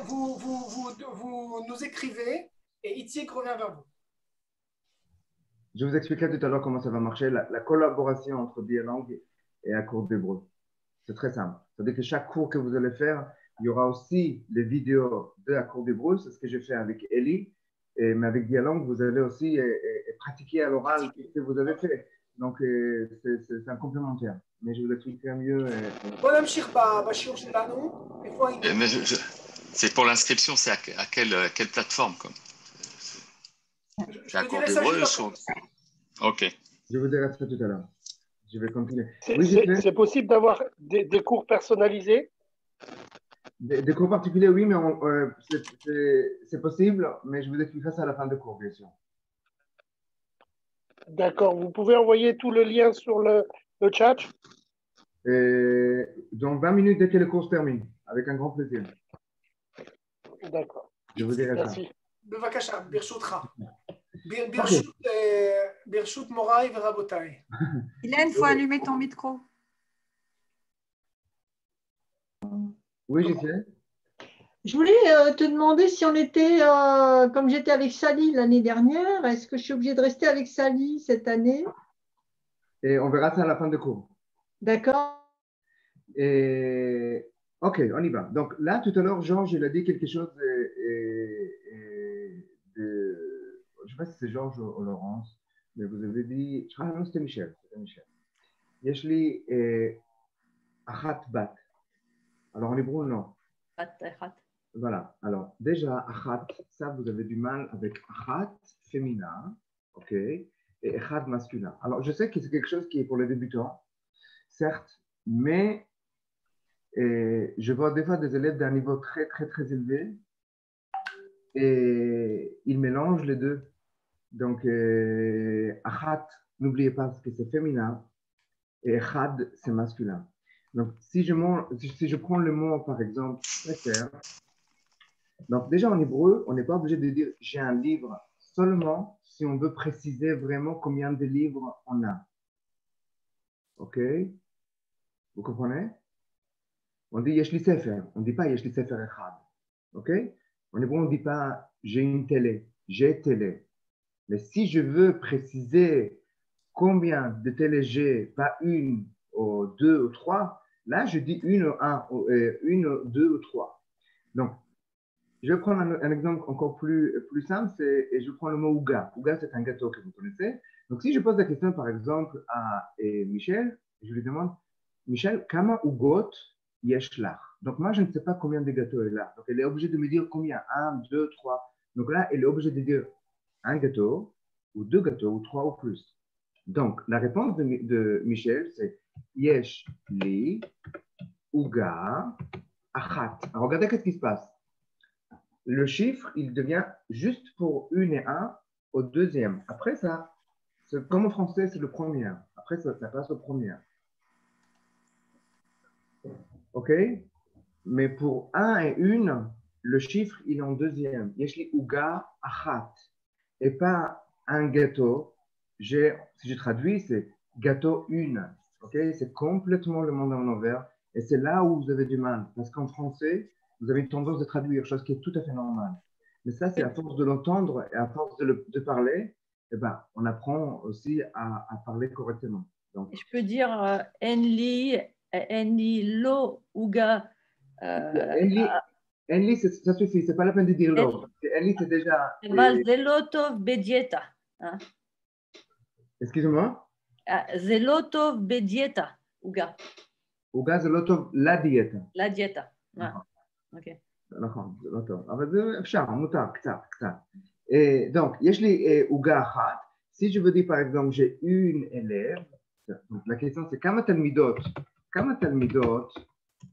vous nous écrivez et Itzik revient vers vous. Je vous expliquerai tout à l'heure comment ça va marcher, la collaboration entre Dialogue et Un cours d'hébreu. C'est très simple. C'est-à-dire que chaque cours que vous allez faire, il y aura aussi les vidéos de Un cours d'hébreu. C'est ce que j'ai fait avec Eli. Mais avec Dialogue, vous allez aussi pratiquer à l'oral ce que vous avez fait. Donc, c'est un complémentaire. Mais je vous expliquerai mieux. C'est pour l'inscription, c'est à quelle plateforme comme? C'est Un cours d'hébreu ou… Ok. Je vous dirai ça tout à l'heure. Je vais continuer. C'est possible d'avoir des cours personnalisés? Des cours particuliers, oui, mais c'est possible, mais je vous expliquerai ça à la fin du cours, bien sûr. D'accord. Vous pouvez envoyer tout le lien sur le chat? Dans 20 minutes, dès que le cours se termine, avec un grand plaisir. D'accord. Je vous dirai Merci. ça. בבקשה, ברשותך. ברשות מוריי ורבותיי. Hélène, il faut allumer ton micro. Oui, je sais. Je voulais te demander si on était, comme j'étais avec Sally l'année dernière, est-ce que je suis obligée de rester avec Sally cette année? Et on verra ça à la fin du cours. D'accord. Ok, on y va. Donc là, tout à l'heure, Georges, il a dit quelque chose je ne sais pas si c'est Georges ou Laurence, mais vous avez dit, je crois que c'était Michel. יש לי אחת בת. Alors en hébreu, non. Voilà. Alors déjà, achat, ça vous avez du mal avec achat féminin, ok, et echad masculin. Alors je sais que c'est quelque chose qui est pour les débutants, certes, mais je vois des fois des élèves d'un niveau très très très élevé et ils mélangent les deux. Donc achat, n'oubliez pas que c'est féminin et echad c'est masculin. Donc si je prends le mot par exemple préfère. Donc déjà en hébreu, on n'est pas obligé de dire j'ai un livre seulement si on veut préciser vraiment combien de livres on a. Ok? Vous comprenez? On dit yesh li sefer, on ne dit pas yesh li sefer echad. Ok? En hébreu, on ne dit pas j'ai une télé, j'ai télé. Mais si je veux préciser combien de télé j'ai, pas une, ou deux ou trois, là je dis une, deux ou trois. Donc, je vais prendre un exemple encore plus simple, et je prends le mot ouga. Ouga, c'est un gâteau que vous connaissez. Donc, si je pose la question, par exemple, à Michel, je lui demande, Michel, kama ugot yesh lach? Donc, moi, je ne sais pas combien de gâteaux elle a. Donc, elle est obligée de me dire combien, 1, 2, 3. Donc là, elle est obligée de dire un gâteau, ou 2 gâteaux, ou 3 ou plus. Donc, la réponse de Michel, c'est Yesh li uga achat. Alors, regardez qu'est-ce qui se passe. Le chiffre, il devient juste pour une et un au deuxième. Après ça, comme en français, c'est le premier. Après, ça passe au premier. OK? Mais pour un et une, le chiffre, il est en deuxième. Yeshli uga achat. Et pas un gâteau. Si je traduis, c'est gâteau une. OK? C'est complètement le monde en envers. Et c'est là où vous avez du mal. Parce qu'en français, vous avez une tendance de traduire, chose qui est tout à fait normale. Mais ça, c'est à force de l'entendre et à force de parler, eh ben, on apprend aussi à parler correctement. Donc, je peux dire enli lo uga. Enli, ça suffit, c'est pas la peine de dire l'autre. Enli, c'est déjà. Zelotov bedieta. Excusez-moi. Zelotov bedieta, uga. Uga, zelotov la diète. La dieta. Ok. נכון, זה לא טוב, אבל זה אפשר, מותר, קצת. Et donc, יש לי עוגה אחת. Si je veux dire par exemple, j'ai une élève, donc la question c'est כמה תלמידות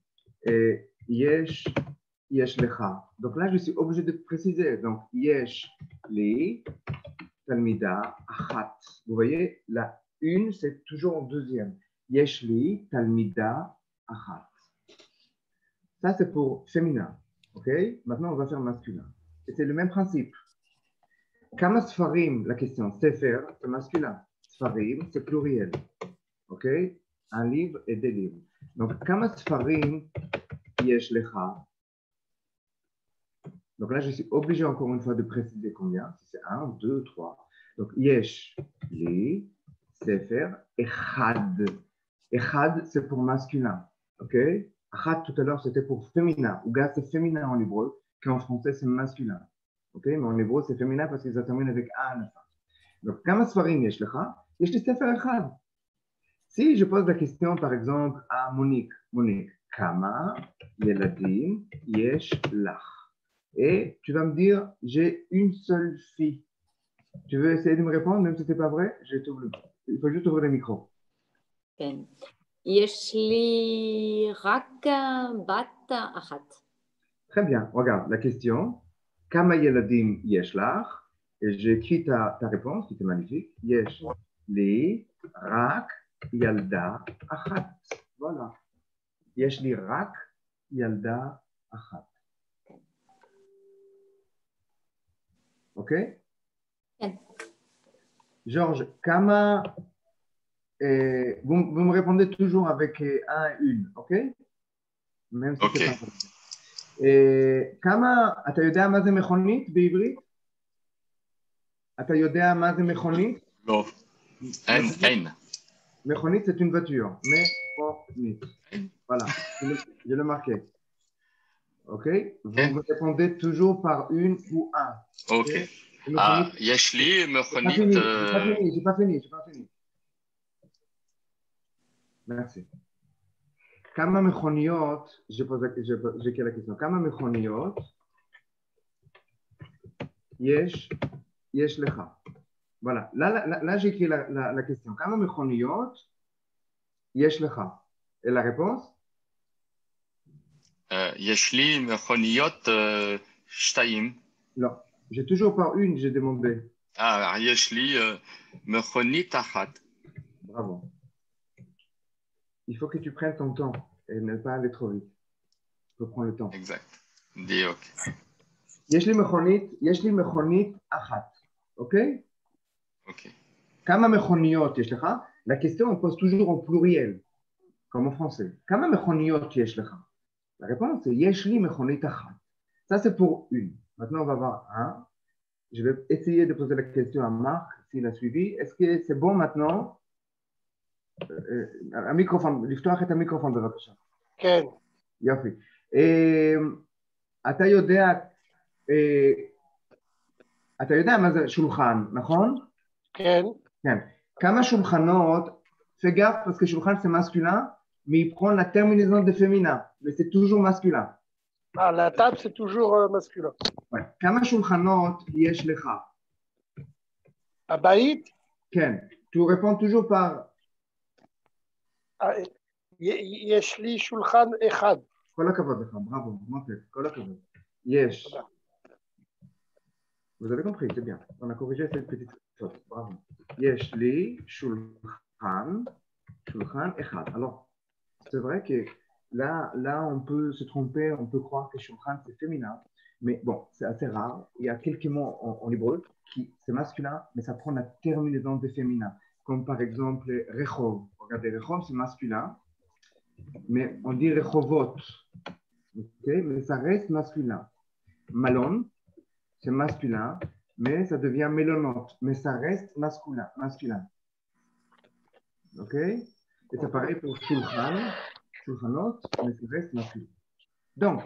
יש לך. Donc là, je suis obligé de préciser. Donc, יש לי תלמידה אחת. Vous voyez, la une, c'est toujours en deuxième. יש לי תלמידה אחת. Ça, c'est pour féminin. OK? Maintenant, on va faire masculin. Et c'est le même principe. Kama sfarim, la question, sefer, c'est masculin. Sfarim, c'est pluriel. OK? Un livre et des livres. Donc, kama sfarim yesh lecha. Donc là, je suis obligé encore une fois de préciser combien. Si c'est 1, 2, 3. Donc, yesh li, sefer, echad. Echad, c'est pour masculin. OK? Achat, tout à l'heure, c'était pour féminin. Uga, c'est féminin en hébreu, qu'en français, c'est masculin. OK? Mais en hébreu, c'est féminin parce que ça termine avec A à la fin. Donc, kama sfarim yesh lecha, yesh li sefer echad. Si je pose la question, par exemple, à Monique, kama yeladim yesh lach. Et tu vas me dire, j'ai une seule fille. Tu veux essayer de me répondre, même si ce n'est pas vrai? Il faut juste ouvrir le micro. כן. יש לי רק בת אחת. Très bien. Regarde, la question. Kama yeladim yesh lach. Et j'ai écrit ta réponse, qui était magnifique. Yesh li rak yalda achat. Voilà. Yesh li rak yalda achat. OK? כן. Georges, Kama, vous me répondez toujours avec un et une, OK? Même si c'est pas vrai. Kama, אתה יודע מה זה מכונית בעברית? אתה יודע מה זה מכונית? לא, אין. מכונית, c'est une voiture. מכונית. Voilà, je l'ai marqué. OK? Vous me répondez toujours par une ou un. OK. יש לי מכונית... j'ai pas fini. Merci. כמה מכוניות, j'ai écrit la question, כמה מכוניות יש לך? Voilà, là j'ai écrit la question, כמה מכוניות יש לך? Et la réponse? יש לי מכוניות שתיים. לא. J'ai toujours pas une, j'ai demandé. יש לי מכונית אחת. Bravo. Il faut que tu prennes ton temps et ne pas aller trop vite. Il faut prendre le temps. Exact. דיוק. יש לי מכונית אחת. OK? OK. כמה מכוניות יש לך? La question, on pose toujours en pluriel, comme en français. כמה מכוניות יש לך? La réponse, c'est יש לי מכונית אחת. Ça, c'est pour une. Maintenant, on va voir un. Je vais essayer de poser la question à Marc, s'il a suivi. Est-ce que c'est bon maintenant? Un microphone, לפתוח את המיקרופון בבקשה. כן. יופי. אתה יודע מה זה שולחן, נכון? כן. כן. כמה שולחנות, fais gaffe parce que שולחן c'est masculin, mais il prend la terminaison de féminin, mais c'est toujours masculin. La table, c'est toujours masculin. Ouais. כמה שולחנות יש לך? Abaït. Ken. Tu réponds toujours par יש לי שולחן אחד. כל הכבוד לך, bravo, מותק, כל הכבוד. יש. Vous avez compris, c'est bien. On a corrigé cette petite chose, bravo. יש לי שולחן אחד. Alors, c'est vrai que là, on peut se tromper, on peut croire que shulchan c'est féminin, mais bon, c'est assez rare. Il y a quelques mots en hébreu qui c'est masculin, mais ça prend la terminaison de féminin, comme par exemple rechov. Regardez, rechov c'est masculin, mais on dit rechovot, okay? Mais ça reste masculin. Malon, c'est masculin, mais ça devient mélonot, mais ça reste masculin. Ok? Et c'est pareil pour shulchan. Shulchanot, mais ça reste masculin. Donc,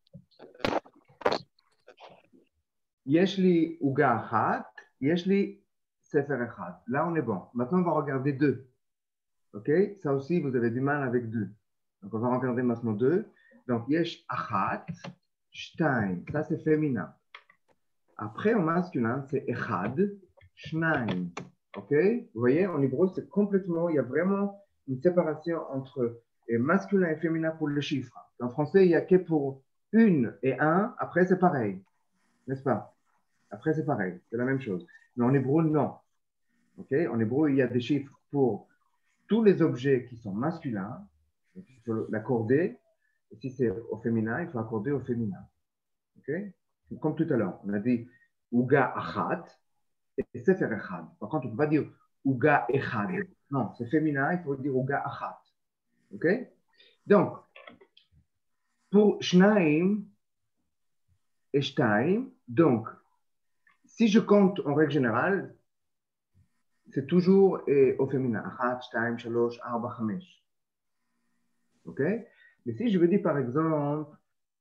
יש לי עוגה אחת, יש לי ספר אחד. Là, on est bon. Maintenant, on va regarder deux. Ok? Ça aussi, vous avez du mal avec deux. Donc, on va regarder maintenant deux. Donc, יש אחת, שתיים. Ça, c'est féminin. Après, en masculin, c'est אחד, שניים. Ok? Vous voyez, en hébreu, c'est complètement, il y a vraiment une séparation entre masculin et féminin pour le chiffre. En français, il n'y a que pour une et un, après c'est pareil, n'est-ce pas? Après c'est pareil, c'est la même chose. Mais en hébreu, non. Okay? En hébreu, il y a des chiffres pour tous les objets qui sont masculins, donc il faut l'accorder, et si c'est au féminin, il faut accorder au féminin. Okay? Comme tout à l'heure, on a dit Uga achat et sefer echad. Par contre, on ne peut pas dire Uga echad. Non, c'est féminin, il faut dire Uga achat. Ok? Donc, pour Shnaim et Shtaim, donc, si je compte en règle générale, c'est toujours au féminin. Achat, Shtaim, Shalosh, Arba, Chamesh. Ok? Mais si je veux dire par exemple,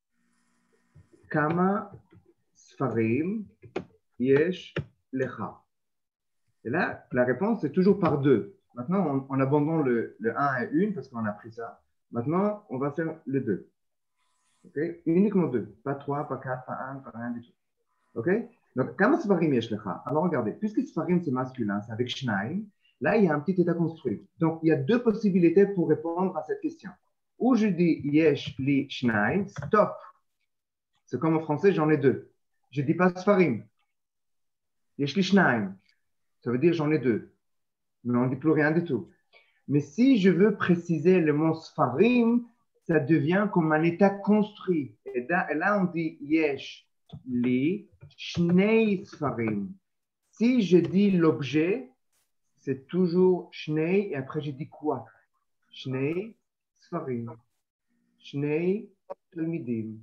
Kama Sfarim Yesh Lecha. Et là, la réponse c'est toujours par deux. Maintenant, on abandonne le 1 et 1 parce qu'on a pris ça. Maintenant, on va faire les deux. Okay? Uniquement deux. Pas 3, pas 4, pas 1, pas rien du tout. Ok? Donc, Kama Sfarim Yesh Lecha. Alors, regardez, puisque Sfarim c'est masculin, c'est avec Shnaim, là, il y a un petit état construit. Donc, il y a deux possibilités pour répondre à cette question. Ou je dis Yesh li Shnaim, stop. C'est comme en français, j'en ai deux. Je ne dis pas Sfarim. Yesh li Shnaim. Ça veut dire j'en ai deux. Mais on ne dit plus rien du tout. Mais si je veux préciser le mot Sfarim, ça devient comme un état construit. Et là on dit Yesh li Shnei Sfarim. Si je dis l'objet, c'est toujours Shnei et après je dis quoi? Shnei Sfarim. Shnei Talmidim.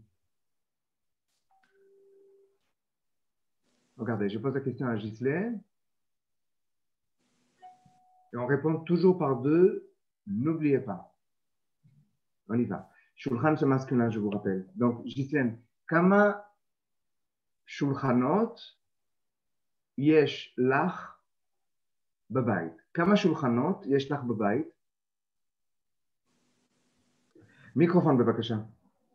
Regardez, je pose la question à Ghislaine. Et on répond toujours par deux. N'oubliez pas. On y va. Shulchan, c'est masculin, je vous rappelle. Donc, Ghislaine, Kama Shulchanot Yesh Lach Babayt. Kama Shulchanot Yesh Lach Babayt. Microphone, bevakasha.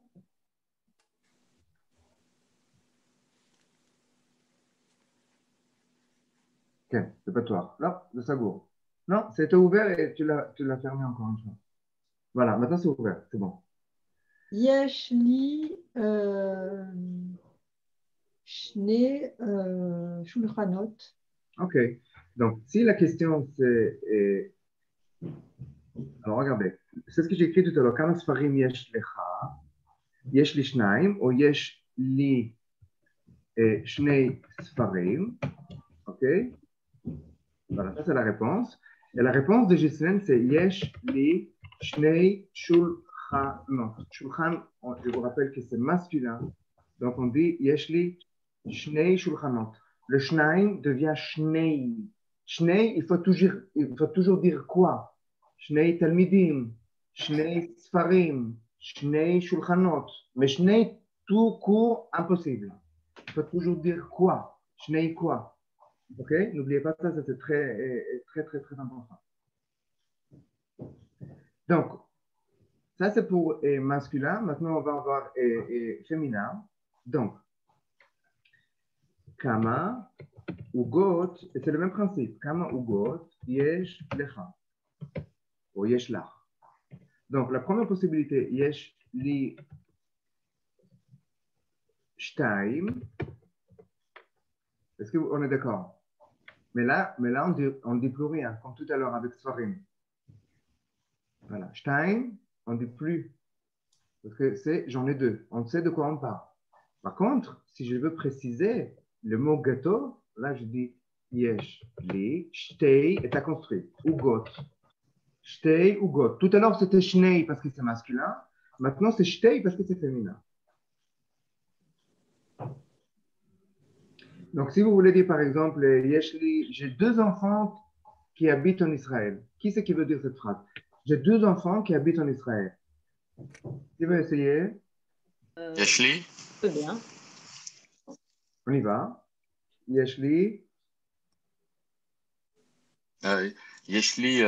Ok, c'est pas toi. Là, le sagour. Non, c'était ouvert et tu l'as fermé encore une fois. Voilà, maintenant c'est ouvert, c'est bon. Yesh li Shnei Shulchanot. Ok, donc si la question c'est... Alors regardez, c'est ce que j'ai écrit tout à l'heure. Kama Sfarim Yesh Lecha, Yesh li Shnaim, ou Yesh li Shnei Sfarim. Ok, voilà, ça c'est la réponse. Et la réponse de Ghislaine, c'est Yesh li Shnei Shulchanot. Shulchan, je vous rappelle que c'est masculin. Donc on dit Yesh li Shnei Shulchanot. Le Shnaim devient Shnei. Shnei, il faut toujours dire quoi? Shnei Talmidim, Shnei Sfarim, Shnei Shulchanot. Mais Shnei tout court, impossible. Il faut toujours dire quoi? Shnei quoi? Ok? N'oubliez pas ça, c'est très important. Donc, ça c'est pour masculin. Maintenant, on va voir féminin. Donc, Kama Ugot, et c'est le même principe. Kama ugot, yesh lecha, ou yesh lach. Donc, la première possibilité, yesh li shtaim. Est-ce qu'on est d'accord? Mais là on ne dit plus rien, comme tout à l'heure avec Sfarim. Voilà. Shtaim, on ne dit plus. Parce que c'est j'en ai deux. On sait de quoi on parle. Par contre, si je veux préciser le mot gâteau, là je dis yesh li shtei est à construire. Ugot. Shtei, ugot. Tout à l'heure c'était shnei parce que c'est masculin. Maintenant c'est shtei parce que c'est féminin. Donc, si vous voulez dire, par exemple, Yeshli, j'ai deux enfants qui habitent en Israël. Qui c'est qui veut dire cette phrase? J'ai deux enfants qui habitent en Israël. Qui veut essayer? Yeshli? Je peux bien. On y va. Yeshli. Yeshli,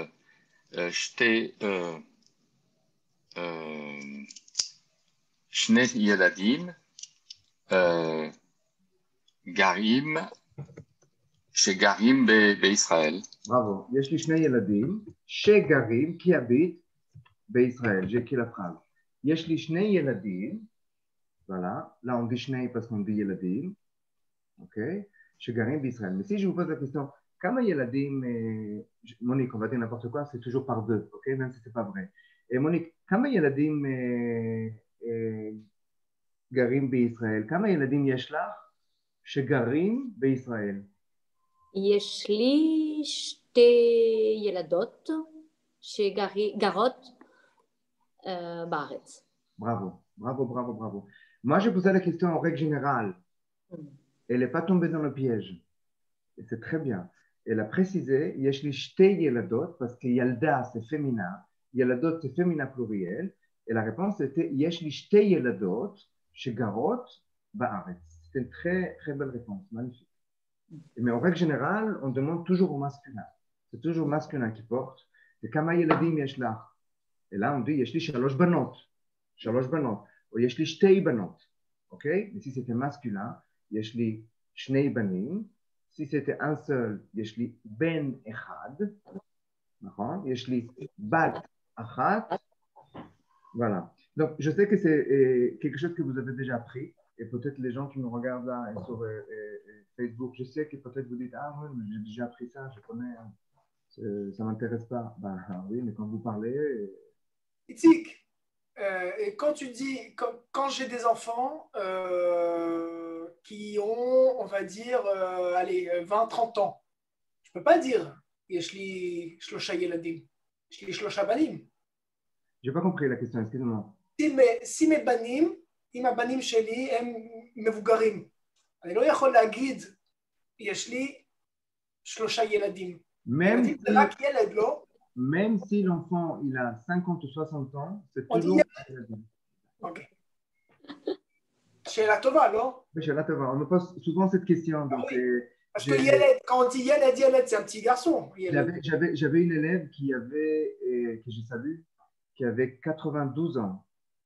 שני ילדים, גרים, שגרים בישראל. Bravo. יש לי שני ילדים שגרים, qui habitent בישראל. J'ai écrit la phrase. יש לי שני ילדים, voilà. Là, on dit שני parce qu'on dit ילדים. OK? שגרים בישראל. Mais si je vous pose la question, כמה ילדים, Monique, on va dire n'importe quoi, c'est toujours par deux, OK? Même si ce n'est pas vrai. Et Monique, כמה ילדים גרים בישראל? כמה ילדים יש לך שגרים בישראל? יש לי שתי ילדות שגרות בארץ. Bravo, bravo, bravo, bravo. Moi, je posais la question en règle générale. Elle n'est pas tombée dans le piège. Et c'est très bien. Elle a précisé, יש לי שתי ילדות, parce que ילדה c'est féminin, ילדות c'est féminin pluriel, et la réponse était, יש לי שתי ילדות שגרות בארץ. C'est une très, très belle réponse, magnifique. Mais en règle générale, on demande toujours au masculin. C'est toujours masculin qui porte. C'est כמה ילדים יש לך? Et là, on dit, יש לי שלוש בנות. שלוש בנות. ou יש לי שתי בנות. OK? Mais si c'était masculin, יש לי שני בנים. Si c'était un seul, יש לי בן אחד. נכון? יש לי בת אחת. Voilà. Donc, je sais que c'est quelque chose que vous avez déjà appris. Et peut-être les gens qui me regardent là et sur Facebook, je sais que peut-être vous dites, ah oui, mais j'ai déjà appris ça, je connais, ça ne m'intéresse pas. Ben oui, mais quand vous parlez... Itzik, et quand tu dis, quand j'ai des enfants qui ont, on va dire, allez, 20-30 ans, je ne peux pas dire, יש לי 3 ילדים, יש לי 3 בנים. Je n'ai pas compris la question, excusez-moi. si mes בנים, אם הבנים שלי הם מבוגרים, אני לא יכול להגיד, יש לי 3 ילדים. Même si l'enfant il a 50 ou 60 ans, c'est toujours... Ok. שאלה טובה, לא? שאלה טובה. On me pose souvent cette question. Donc, parce que ילד, quand on dit ילד, c'est un petit garçon. J'avais une élève qui avait, que je salue, qui avait 92 ans.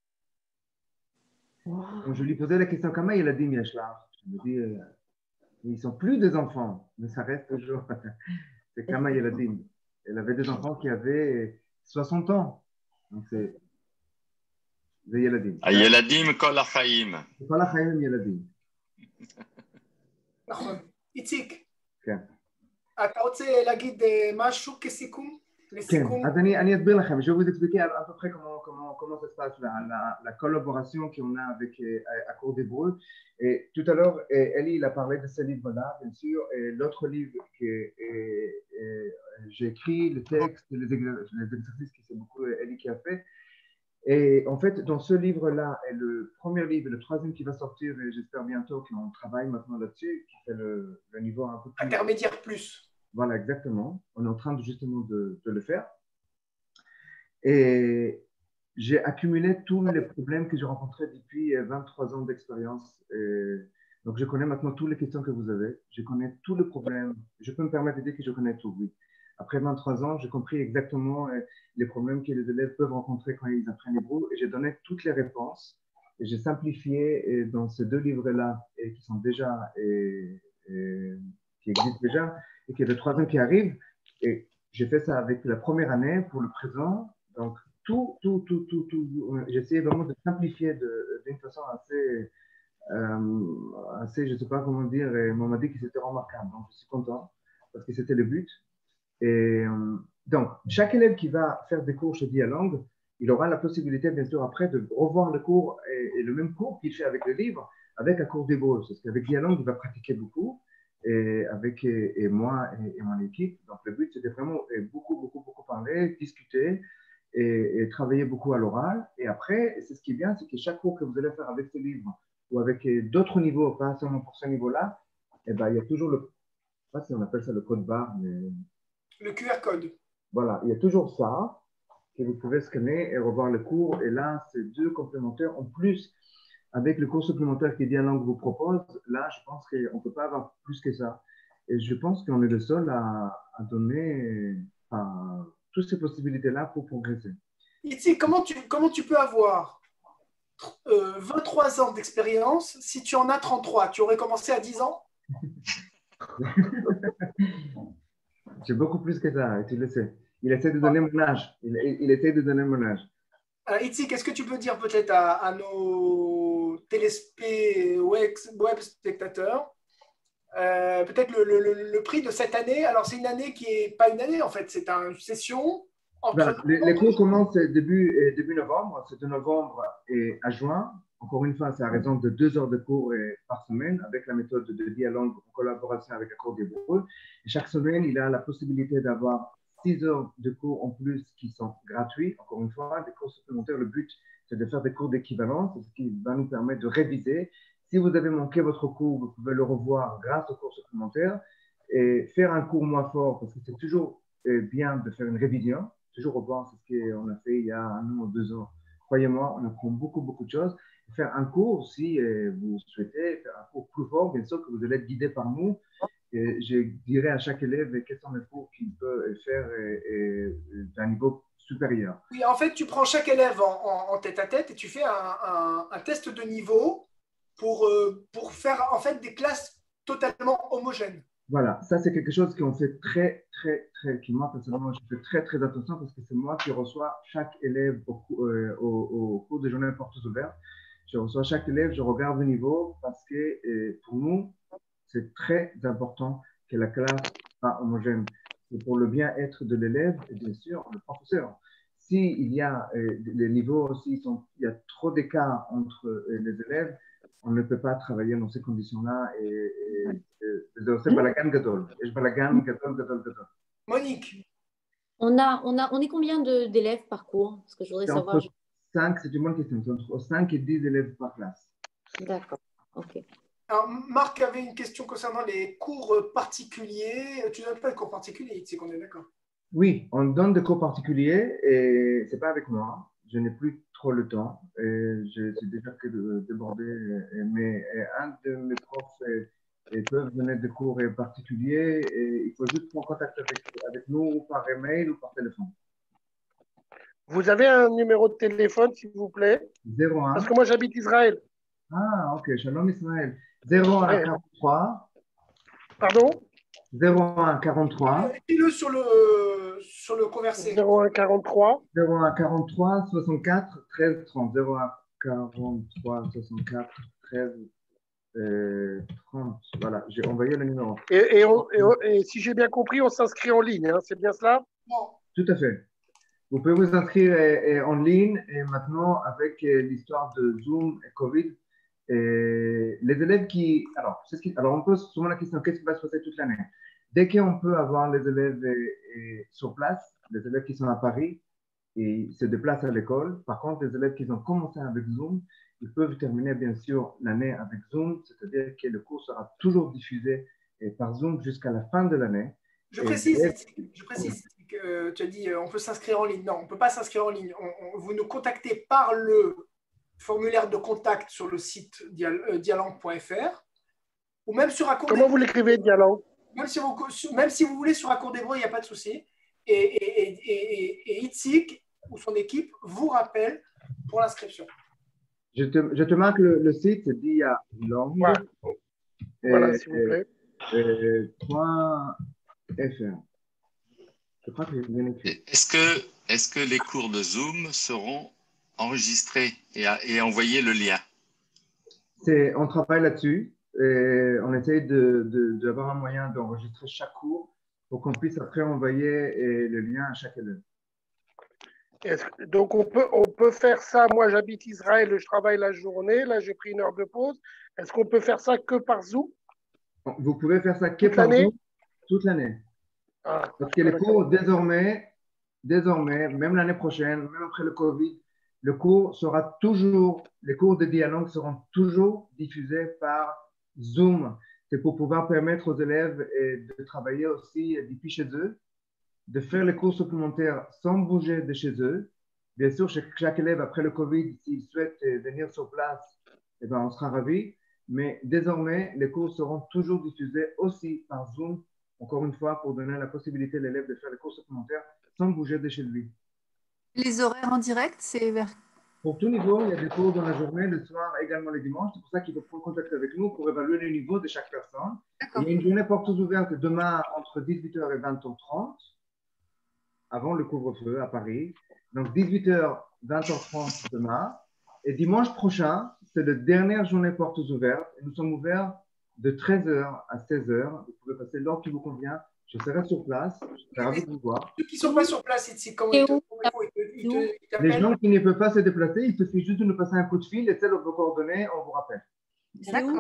Wow. Je lui posais la question, comment il a dit Miachlar? Je me dis, ils ne sont plus des enfants, mais ça reste toujours. C'est comment il a dit. Elle avait des enfants qui avaient 60 ans. Donc c'est. זה ילדים. הילדים כל החיים. כל החיים הם ילדים. נכון. איציק. כן. אתה רוצה להגיד משהו כסיכום? כן, אז אני אסביר לכם, je vais vous expliquer à peu près comment ça se passe la collaboration qu'on a avec à cours d'hébreu. Et tout à l'heure, Eli il a parlé de ce livre-là, bien sûr, et l'autre livre que j'ai écrit, le texte, les exercices que c'est beaucoup Eli qui a fait. Et en fait, dans ce livre-là, et le premier livre et le troisième qui va sortir, et j'espère bientôt qu'on travaille maintenant là-dessus, qui fait le niveau un peu plus... Intermédiaire plus. Voilà, exactement. On est en train justement de le faire. Et j'ai accumulé tous les problèmes que j'ai rencontrés depuis 23 ans d'expérience. Donc, je connais maintenant toutes les questions que vous avez. Je connais tous les problèmes. Je peux me permettre de dire que je connais tout, oui. Après 23 ans, j'ai compris exactement les problèmes que les élèves peuvent rencontrer quand ils apprennent l'hébreu. Et j'ai donné toutes les réponses. Et j'ai simplifié dans ces deux livres-là, qui sont déjà qui existe déjà et qui est le troisième qui arrive. Et j'ai fait ça avec la première année pour le présent. Donc, tout. J'ai essayé vraiment de simplifier d'une façon assez, je ne sais pas comment dire, et on m'a dit que c'était remarquable. Donc, je suis content parce que c'était le but. Et donc, chaque élève qui va faire des cours chez Dialogue, il aura la possibilité, bien sûr, après, de revoir le cours et le même cours qu'il fait avec le livre, avec un cours d'hébreu. Parce qu'avec Dialogue, il va pratiquer beaucoup, et moi et mon équipe. Donc, le but, c'était vraiment beaucoup parler, discuter et travailler beaucoup à l'oral. Et après, c'est ce qui est bien, c'est que chaque cours que vous allez faire avec ce livre ou avec d'autres niveaux, pas seulement pour ce niveau-là, eh ben, il y a toujours je ne sais pas si on appelle ça le code barre, mais... Le QR code. Voilà, il y a toujours ça que vous pouvez scanner et revoir le cours. Et là, c'est deux complémentaires. En plus, avec le cours supplémentaire que Dialogue vous propose, là, je pense qu'on ne peut pas avoir plus que ça. Et je pense qu'on est le seul à donner toutes ces possibilités-là pour progresser. Itzi, comment tu peux avoir 23 ans d'expérience si tu en as 33? Tu aurais commencé à 10 ans? J'ai beaucoup plus que ça, et tu le sais. Il essaie de donner mon âge. Il essaie de donner mon âge. Itzi, qu'est-ce que tu peux dire peut-être à nos web spectateurs? Peut-être le prix de cette année. Alors, c'est une année qui n'est pas une année, en fait. C'est une session. Les cours commencent début novembre. C'est de novembre et à juin. Encore une fois, c'est à raison de 2 heures de cours par semaine avec la méthode de Dialogue en collaboration avec un cours d'hébreu. Et chaque semaine, il a la possibilité d'avoir 6 heures de cours en plus qui sont gratuits. Encore une fois, des cours supplémentaires. Le but, c'est de faire des cours d'équivalence, ce qui va nous permettre de réviser. Si vous avez manqué votre cours, vous pouvez le revoir grâce aux cours supplémentaires et faire un cours moins fort parce que c'est toujours bien de faire une révision, toujours revoir ce qu'on a fait il y a 1 an ou 2 ans. Croyez-moi, on apprend beaucoup de choses. Faire un cours, si vous souhaitez faire un cours plus fort, bien sûr que vous allez être guidé par nous. Et je dirais à chaque élève quels sont les cours qu'il peut faire d'un niveau supérieur. Oui, en fait, tu prends chaque élève en tête-à-tête et tu fais un test de niveau pour faire en fait des classes totalement homogènes. Voilà, ça c'est quelque chose qu'on fait qui moi personnellement je fais très attention parce que c'est moi qui reçois chaque élève au cours des journées portes ouvertes. Je reçois chaque élève, je regarde le niveau parce que pour nous, c'est très important que la classe soit homogène. C'est pour le bien-être de l'élève et bien sûr le professeur. S'il y a les niveaux aussi, il y a trop d'écart entre les élèves, on ne peut pas travailler dans ces conditions-là c'est balagan gadol. Monique. On est combien d'élèves par cours? Parce que je voudrais savoir. 5, c'est une bonne question. C'est entre 5 et 10 élèves par classe. D'accord, ok. Alors, Marc avait une question concernant les cours particuliers. Tu ne donnes pas de cours particuliers, c'est qu'on est d'accord? Oui, on donne des cours particuliers et ce n'est pas avec moi. Je n'ai plus trop le temps. Je suis déjà débordé. Mais un de mes profs peuvent donner des cours particuliers et il faut juste prendre contact avec nous par email ou par téléphone. Vous avez un numéro de téléphone, s'il vous plaît? 01. Parce que moi, j'habite Israël. Ah, ok. Shalom Israël. 01 43. Pardon? 01 43. Écris-le sur le conversé. 01 43. 01 43 64 13 30. 01 43 64 13 30. Voilà, j'ai envoyé le numéro. Et si j'ai bien compris, on s'inscrit en ligne, hein, c'est bien cela? Non. Tout à fait. Vous pouvez vous inscrire en ligne et maintenant avec l'histoire de Zoom et Covid, les élèves alors on pose souvent la question, qu'est-ce qui va se passer toute l'année? Dès qu'on peut avoir les élèves sur place, les élèves qui sont à Paris, ils se déplacent à l'école. Par contre, les élèves qui ont commencé avec Zoom, ils peuvent terminer bien sûr l'année avec Zoom, c'est-à-dire que le cours sera toujours diffusé par Zoom jusqu'à la fin de l'année. Je précise que tu as dit on peut s'inscrire en ligne. Non, on ne peut pas s'inscrire en ligne. Vous nous contactez par le formulaire de contact sur le site dialang.fr ou même sur Accours Comment vous l'écrivez, Dialang? Même si vous voulez sur Accours d'Hébreu, il n'y a pas de souci. Et Itzik ou son équipe vous rappelle pour l'inscription. Je te marque le site, c'est Dialang. Voilà, s'il vous plaît. .fr. Je crois que j'ai bien écrit. Est-ce que les cours de Zoom seront enregistrés et envoyer le lien? On travaille là-dessus et on essaye d'avoir un moyen d'enregistrer chaque cours pour qu'on puisse après envoyer le lien à chaque élève. Donc, on peut faire ça. Moi, j'habite Israël, je travaille la journée. Là, j'ai pris une heure de pause. Est-ce qu'on peut faire ça que par Zoom? Vous pouvez faire ça que Toute par l'année? Zoom toute l'année. Ah, Parce que les cours, désormais, même l'année prochaine, même après le Covid, les cours de dialogue seront toujours diffusés par Zoom. C'est pour pouvoir permettre aux élèves de travailler aussi depuis chez eux, de faire les cours supplémentaires sans bouger de chez eux. Bien sûr, chaque élève, après le Covid, s'il souhaite venir sur place, eh ben, on sera ravis. Mais désormais, les cours seront toujours diffusés aussi par Zoom, encore une fois, pour donner la possibilité à l'élève de faire les cours supplémentaires sans bouger de chez lui. Les horaires en direct, c'est vers... Pour tout niveau, il y a des cours dans la journée, le soir, également les dimanches. C'est pour ça qu'il faut prendre contact avec nous pour évaluer le niveau de chaque personne. Il y a une journée portes ouvertes demain entre 18h et 20h30, avant le couvre-feu à Paris. Donc 18h, 20h30 demain. Et dimanche prochain, c'est la dernière journée portes ouvertes. Et nous sommes ouverts de 13h à 16h. Vous pouvez passer l'heure qui vous convient. Je serai sur place. Je serai ravi de vous voir. Ceux qui ne sont pas sur place ici, comment ils Les gens qui ne peuvent pas se déplacer, il suffit juste de nous passer un coup de fil et celle de vos coordonnées, on vous rappelle. D'accord.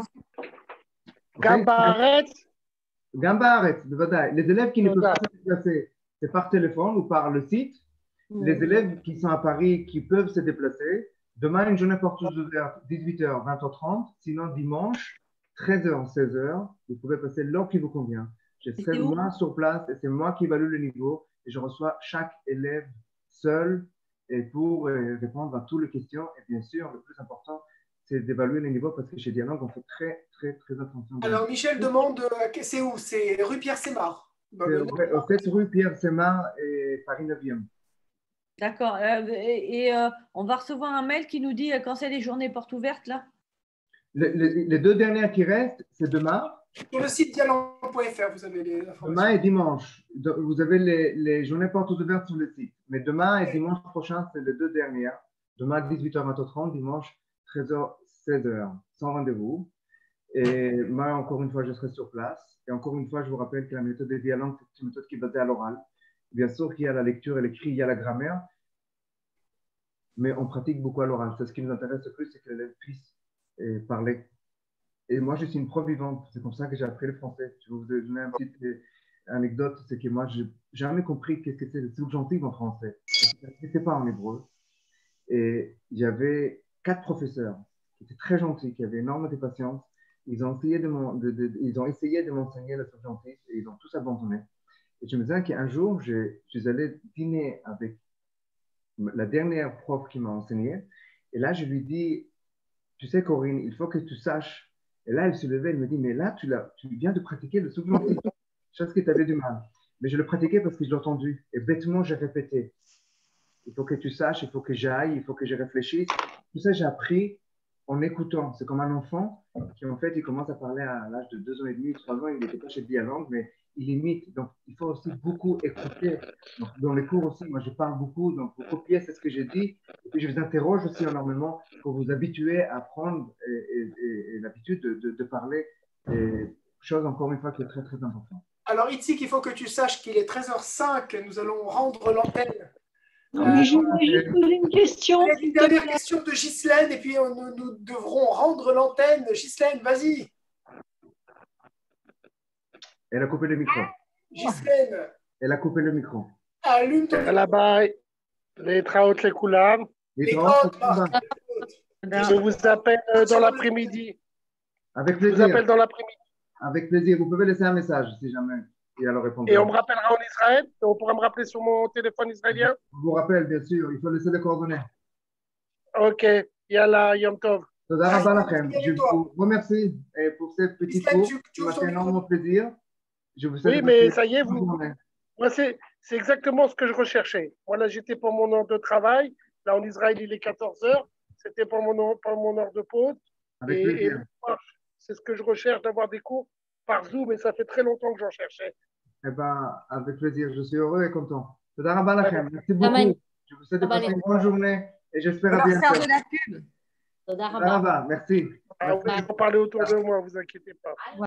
Gambaret. Gambaret, bevadaï. Les élèves qui ne peuvent pas se déplacer, c'est par téléphone ou par le site. Les élèves qui sont à Paris, qui peuvent se déplacer, demain, une journée porte ouverte, 18h, 20h30. Sinon, dimanche, 13h, 16h, vous pouvez passer l'heure qui vous convient. Je serai moi sur place et c'est moi qui évalue le niveau et je reçois chaque élève seul et pour répondre à toutes les questions. Et bien sûr, le plus important, c'est d'évaluer les niveaux parce que chez Dialogue, on fait très, très, très attention. Alors, Michel demande, c'est où? C'est rue Pierre-Sémar. C'est au 7 rue Pierre-Sémar et Paris 9e. D'accord. On va recevoir un mail qui nous dit quand c'est les journées portes ouvertes, là? Les deux dernières qui restent, c'est demain. Sur le site dialogue.fr, vous avez les informations. Demain et dimanche. Vous avez les journées portes ouvertes sur le site. Mais demain et dimanche prochain, c'est les deux dernières. Demain, 18h, 20h30. Dimanche, 13h, 16h. Sans rendez-vous. Et moi, encore une fois, je serai sur place. Et encore une fois, je vous rappelle que la méthode de dialogue, c'est une méthode qui est basée à l'oral. Bien sûr qu'il y a la lecture et l'écrit, il y a la grammaire. Mais on pratique beaucoup à l'oral. C'est ce qui nous intéresse le plus, c'est que l'élève puisse parler. Et moi, je suis une prof vivante. C'est comme ça que j'ai appris le français. Je vais vous donner une petite anecdote. C'est que moi, je n'ai jamais compris qu'est-ce que c'est le subjonctif en français. Je ne sais pas en hébreu. Et il y avait 4 professeurs qui étaient très gentils, qui avaient énormément de patience. Ils ont essayé de m'enseigner le subjonctif et ils ont tous abandonné. Et je me disais qu'un jour, je suis allé dîner avec la dernière prof qui m'a enseigné. Et là, je lui dis, tu sais, Corinne, il faut que tu saches. Et là, elle se levait, elle me dit, mais là, tu viens de pratiquer le subjonctif, chose que tu avais du mal. Mais je le pratiquais parce que je l'ai entendu. Et bêtement, j'ai répété. Il faut que tu saches, il faut que j'aille, il faut que je réfléchisse. Tout ça, j'ai appris en écoutant. C'est comme un enfant qui, en fait, il commence à parler à l'âge de 2 ans et demi, 3 ans. Il n'était pas chez Dialogue, mais il imite. Donc, il faut aussi beaucoup écouter. Donc, dans les cours aussi, moi, je parle beaucoup. Donc, vous copiez, c'est ce que j'ai dit. Et puis, je vous interroge aussi énormément pour vous habituer à prendre l'habitude de parler. Et chose, encore une fois, qui est très, très importante. Alors, Itzik, il faut que tu saches qu'il est 13h05. Nous allons rendre l'antenne. Mais je voudrais juste poser une question. Il y a une dernière question de Ghislaine et puis nous devrons rendre l'antenne. Ghislaine, vas-y. Elle a coupé le micro. Ghislaine. Elle a coupé le micro. Allume ton micro. Là-bas, les traots, les couleurs. Les traots, Je vous appelle dans l'après-midi. Avec Je plaisir. vous appelle dans l'après-midi. Avec plaisir. Vous pouvez laisser un message si jamais. Et alors répondre. Et on me rappellera en Israël. On pourra me rappeler sur mon téléphone israélien. Je vous rappelle, bien sûr. Il faut laisser les coordonnées. Ok. Yalla, Yom Tov. Toda rabba lachem. Je vous remercie pour cette petite cours. Ça m'a fait énormément plaisir. Je vous Oui, mais ça y est, moi, c'est exactement ce que je recherchais. Voilà, j'étais pour mon heure de travail. Là, en Israël, il est 14h. C'était pour mon heure de pause. Avec plaisir. C'est ce que je recherche, d'avoir des cours par Zoom et ça fait très longtemps que j'en cherchais. Eh ben, avec plaisir, je suis heureux et content. Toda rabba lachem. Merci beaucoup. Je vous souhaite de passer une bonne journée et j'espère à bientôt. Faire de la pub. תודה Toda רבה. rabba, merci. Ah oui, il faut parler autour de moi, vous inquiétez pas.